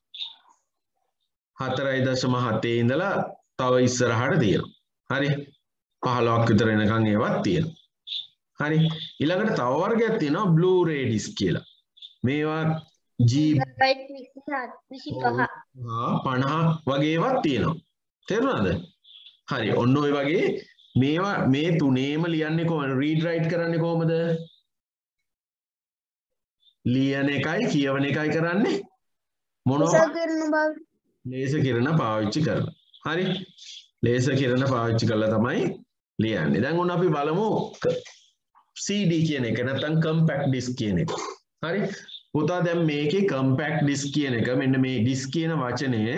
හතරයි දශම හතේ ඉඳලා තව ඉස්සරහට තියෙනවා. හරි? පහළොවක් විතර එනකන් ඒවත් තියෙනවා. හරි? ඊළඟට තව වර්ගයක් තියෙනවා Blu-ray disk කියලා. මේවා ජීබයිට් විසිපහ පනහ වගේ ඒවත් තියෙනවා. තේරුණාද? හරි. ඔන්න ඔය වගේ මේවා මේ තුනේම ලියන්නේ කොහොමද? රීඩ් රයිට් කරන්නේ කොහොමද? ලියන එකයි කියවන එකයි කරන්නේ මොනවා? ලේසර් කිරණ පාවිච්චි කරලා. හරි? ලේසර් කිරණ පාවිච්චි කරලා තමයි ලියන්නේ. දැන් ඔන්න අපි බලමු සී ඩී කියන එක නැත්නම් compact disk කියන එක. හරි? පුතා දැන් මේකේ compact disk කියන එක මෙන්න මේ disk කියන වචනේ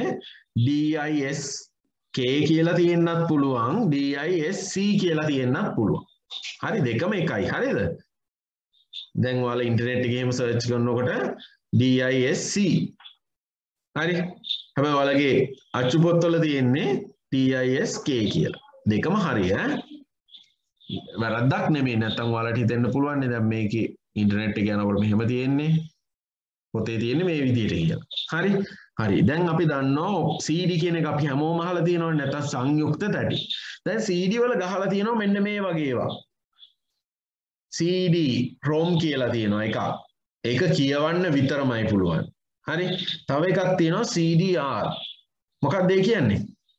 disk කියලා තියෙන්නත් පුළුවන් disk කියලා තියෙන්නත් පුළුවන්. හරි? දෙකම එකයි. හරිද? දැන් ඔයාලා ඉන්ටර්නෙට් එකේ එහෙම සර්ච් කරනකොට disk. හරි? හැබැයි ඔයාලගේ අච්චු පොත්වල තියෙන්නේ disk කියලා. දෙකම හරි ඈ. වැරද්දක් නෙමෙයි. නැත්තම් ඔයාලට හිතෙන්න පුළුවන් නේ දැන් මේකේ ඉන්ටර්නෙට් එක යනකොට මෙහෙම තියෙන්නේ. පොතේ තියෙන්නේ මේ විදිහට කියලා. හරි. හරි. දැන් අපි දන්නවා C D කියන එක අපි හැමෝම අහලා තියෙනවනේ නැත්නම් සංයුක්ත තැටි. දැන් C D වල ගහලා තියෙනවා මෙන්න මේ වගේ ඒවා. C D ROM කියලා තියෙනවා එකක්. ඒක කියවන්න විතරමයි පුළුවන්. හරි. තව එකක් තියෙනවා C D R. මොකක්ද ඒ කියන්නේ?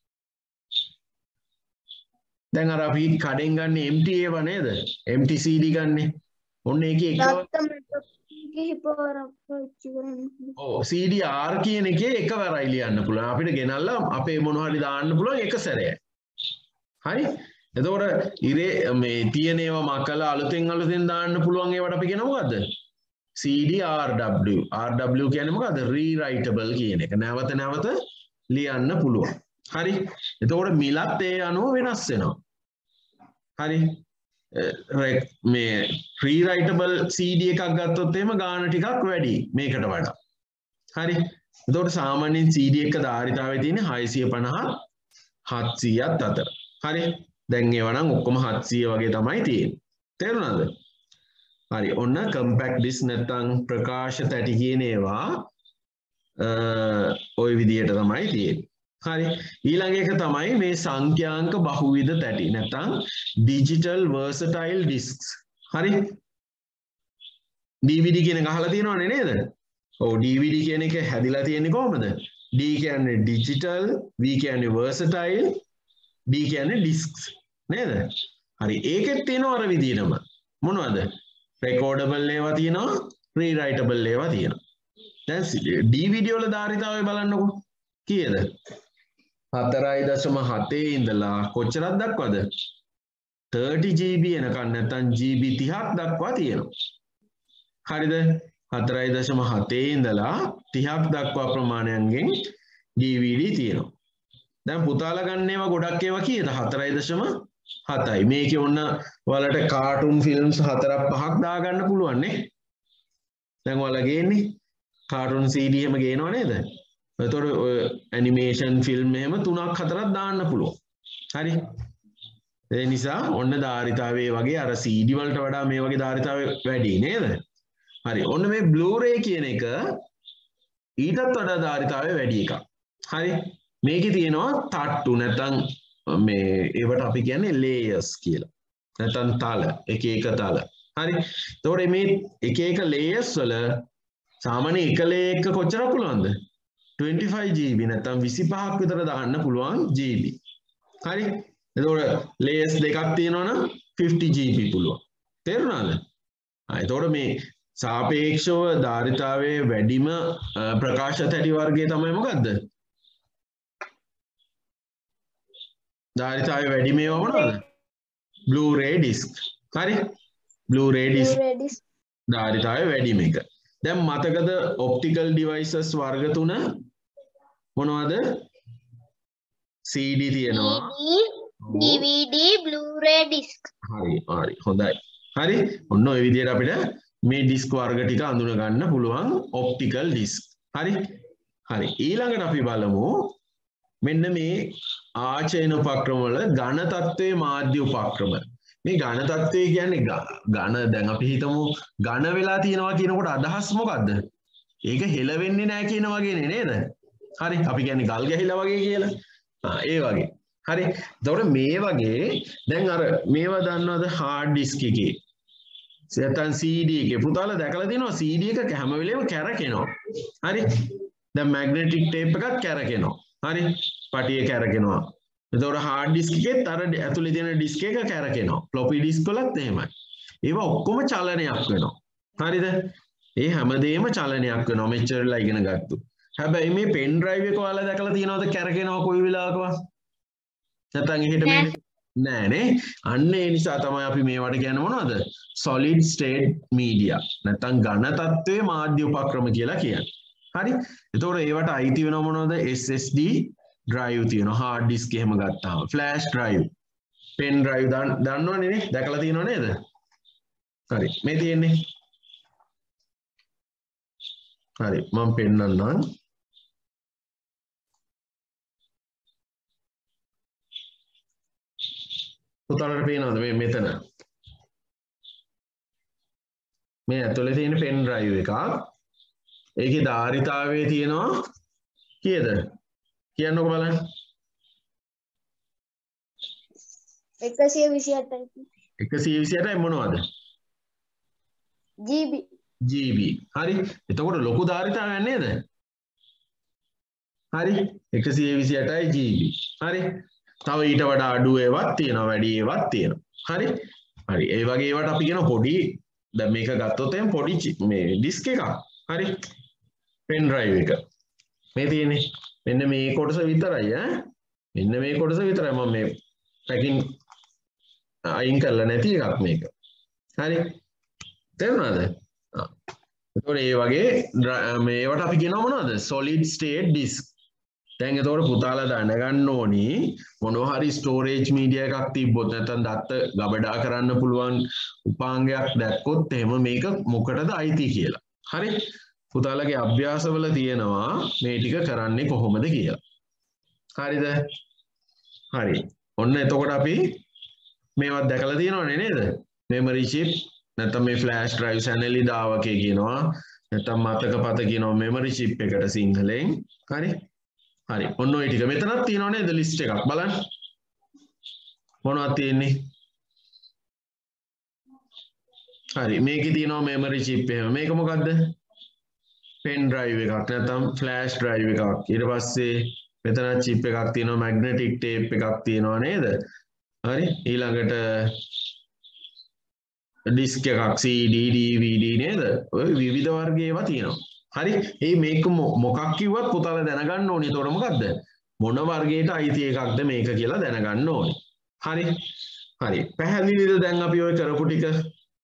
දැන් අර අපි කඩෙන් ගන්න empty ඒවා නේද? empty C D ගන්නෙ. ඔන්න ඒකේ එක ඔව් C D R කියන එකේ එකවරයි ලියන්න පුළුවන්. අපිට ගෙනල්ලා අපේ මොනවා හරි දාන්න පුළුවන් එක සැරේ. හරි? එතකොට ඉරේ මේ තියෙන ඒවා මකලා අලුතෙන් අලුතෙන් දාන්න පුළුවන් ඒවට අපි කියන මොකද්ද? C D R W. R W කියන්නේ මොකද්ද? rewritable කියන එක. නැවත නැවත ලියන්න පුළුවන්. හරි? එතකොට මිලත් ඒ අනුව වෙනස් වෙනවා. හරි? මේ rewritable C D එකක් ගත්තොත් එහෙම ගාන ටිකක් වැඩි මේකට වඩා. හරි? එතකොට සාමාන්‍යයෙන් C D එක ධාරිතාවේ තියෙන්නේ හයසිය පනහ හත්සියත් අතර. හරි? දැන් ඒවා නම් ඔක්කොම හත්සිය වගේ තමයි තියෙන්නේ. තේරුණාද? හරි. ඔන්න compact disc නැත්නම් ප්‍රකාශ තැටි කියන ඒවා ඔය විදිහට තමයි තියෙන්නේ. හරි. ඊළඟ එක තමයි මේ සංඛ්‍යාංක බහුවිධ තැටි නැත්නම් digital versatile discs. හරි. D V D කියන එක අහලා තියෙනවනේ නේද? ඔව් D V D කියන එක හැදිලා තියෙන්නේ කොහොමද? D කියන්නේ digital, V කියන්නේ versatile, D කියන්නේ discs නේද? හරි. ඒකෙත් තියෙනවා අර විදිහටම. මොනවද? recordable ඒවා තියෙනවා, rewritable ඒවා තියෙනවා. දැන් D V D වල ධාරිතාවය බලන්නකෝ. කීයද? හතරයි දශම හතේ ඉඳලා කොච්චරක් දක්වාද? thirty G B එනකන් නැත්නම් G B තිහක් දක්වා තියෙනවා. හරිද? හතරයි දශම හතේ ඉඳලා තිහක් දක්වා ප්‍රමාණයන්ගෙන් D V D තියෙනවා. දැන් පුතාලා ගන්න ඒවා ගොඩක් ඒවා කීයද? හතරයි දශම හතයි. මේකේ ඔන්න ඔයාලට කාටුන් ෆිල්ම්ස් හතරක් පහක් දාගන්න පුළුවන් නේ. දැන් ඔයාලා ගේන්නේ කාටුන් C D එහෙම ගේනව නේද? එතකොට ඔය ඇනිමේෂන් ෆිල්ම් එහෙම තුනක් හතරක් දාන්න පුළුවන්. හරි? ඒ නිසා ඔන්න ධාරිතාවේ වගේ අර C D වලට වඩා මේ වගේ ධාරිතාවේ වැඩි නේද? හරි. ඔන්න මේ Blu-ray කියන එක ඊටත් වඩා ධාරිතාවේ වැඩි එකක්. හරි? මේකේ තියෙනවා තට්ටු නැත්නම් මේ ඒවට අපි කියන්නේ layers කියලා. නැත්නම් තල, එක එක තල. හරි? එතකොට මේ එක එක layers වල සාමාන්‍ය එක layer එක කොච්චරක් පුළුවන්ද? twenty-five G B නැත්නම් විසිපහක් විතර දාන්න පුළුවන් G B. හරි? එතකොට layers දෙකක් තියෙනවනම් fifty G B පුළුවන්. තේරුණාද? ආ එතකොට මේ සාපේක්ෂව ධාරිතාවයේ වැඩිම ප්‍රකාශ තැටි වර්ගය තමයි මොකද්ද? ධාරිතාවයේ වැඩිම ඒවා මොනවද? Blu-ray disc. හරි? Blu-ray disc. ධාරිතාවයේ වැඩිම එක. දැන් මතකද optical devices වර්ග තුන මොනවද? C D තියෙනවා. D V D, Blu-ray disc. හරි හරි හොඳයි. හරි ඔන්න ඔය විදිහට අපිට මේ ඩිස්ක් වර්ග ටික අඳුන ගන්න පුළුවන් optical disc. හරි හරි ඊළඟට අපි බලමු මෙන්න මේ ආචයන උපක්‍රම වල ඝන තත්ත්වයේ මාධ්‍ය උපක්‍රම. මේ ඝන තත්ත්වය කියන්නේ ඝන දැන් අපි හිතමු ඝන වෙලා තියෙනවා කියනකොට අදහස් මොකද්ද? ඒක හෙලවෙන්නේ නැහැ කියන වගේනේ නේද? හරි අපි කියන්නේ ගල් ගැහිලා වගේ කියලා. ආ ඒ වගේ. හරි. එතකොට මේ වගේ දැන් අර මේවා දන්නවද hard disk එකේ? නැත්නම් C D එකේ පුතාලා දැකලා තියෙනවා C D එක හැම වෙලේම කැරකෙනවා. හරි. දැන් magnetic tape එකක් කැරකෙනවා. හරි. පටිය කැරකෙනවා. එතකොට hard disk එකෙත් අර ඇතුලේ තියෙන disk එක කැරකෙනවා. floppy disk වලත් එහෙමයි. ඒවා ඔක්කොම චලනයක් වෙනවා. හරිද? ඒ හැමදේම චලනයක් වෙනවා මෙච්චරලා ඉගෙන ගත්තු. හැබැයි මේ pen drive එක ඔයාලා දැකලා තියෙනවද කැරකෙනවා කොයි වෙලාවකවත්? නැත්නම් එහෙට මේ නෑ නේ. අන්න ඒ නිසා තමයි අපි මේවට කියන්නේ මොනවද? solid state media. නැත්නම් ඝන තත්ත්වයේ මාධ්‍ය උපක්‍රම කියලා කියන්නේ. හරි? එතකොට ඒවට අයිති වෙනව මොනවද? S S D drive තියෙනවා. hard disk එහෙම ගත්තාම. flash drive. pen drive දන්නවනේ නේ? දැකලා තියෙනව නේද? හරි. මේ තියෙන්නේ. හරි. මම පෙන්නන්නම්. පුතාලට පේනවද මේ මෙතන මේ ඇතුලේ තියෙන pen drive එකක් ඒකේ ධාරිතාවයේ තියෙනවා කීයද? කියන්නකෝ බලන්න. එකසිය විසි අටයි. එකසිය විසි අටයි මොනවද? ජීබී. ජීබී. හරි. එතකොට ලොකු ධාරිතාවයක් නේද? හරි. එකසිය විසි අටයි ජීබී. හරි. තව ඊට වඩා අඩු ඒවාත් තියෙනවා, වැඩි ඒවාත් තියෙනවා. හරි. හරි. ඒ වගේ ඒවාට අපි කියන පොඩි දැන් මේක ගත්තොත් එහෙනම් පොඩි මේ ඩිස්ක් එකක්. හරි. පෙන් ඩ්‍රයිව් එක. මේ තියෙන්නේ. මෙන්න මේ කොටස විතරයි ඈ. මෙන්න මේ කොටස විතරයි මම මේ පැකින් අයින් කරලා නැති එකක් මේක. හරි. තේරුණාද? ආ. එතකොට මේ වගේ මේවට අපි කියනවා මොනවද? solid state disk. දැන් එතකොට පුතාලා දැනගන්න ඕනි මොනවා හරි storage media එකක් තිබ්බොත් නැත්නම් දත්ත ගබඩා කරන්න පුළුවන් උපාංගයක් දැක්කොත් එහෙම මේක මොකටද අයිති කියලා. හරි? පුතාලගේ අභ්‍යාසවල තියෙනවා මේ ටික කරන්නේ කොහොමද කියලා. හරිද? හරි. ඔන්න එතකොට අපි මේවත් දැකලා තියෙනවනේ නේද? memory chip නැත්නම් මේ flash drive channel දාවකේ කියනවා නැත්නම් මතක පත කියනවා memory chip එකට සිංහලෙන්. හරි? හරි. ඔන්න ඔය ටික මෙතනක් තියෙනව නේද list එකක් බලන්න. මොනවද තියෙන්නේ? හරි. මේකේ තියෙනවා memory chip එහෙම. මේක මොකද්ද? pen drive එකක් නැත්නම් flash drive එකක්. ඊට පස්සේ මෙතන chip එකක් තියෙනවා magnetic tape එකක් තියෙනවා නේද? හරි. ඊළඟට disk එකක් C D D V D නේද? ඔය විවිධ වර්ගයේ ඒවා තියෙනවා. හරි. ඒ මේක මොකක් කිව්වත් පුතාලා දැනගන්න ඕනේ. ඒතකොට මොකද්ද? මොන වර්ගයට අයිති එකක්ද මේක කියලා දැනගන්න ඕනේ. හරි. හරි. පැහැදිලිද දැන් අපි ඔය කරපු ටික?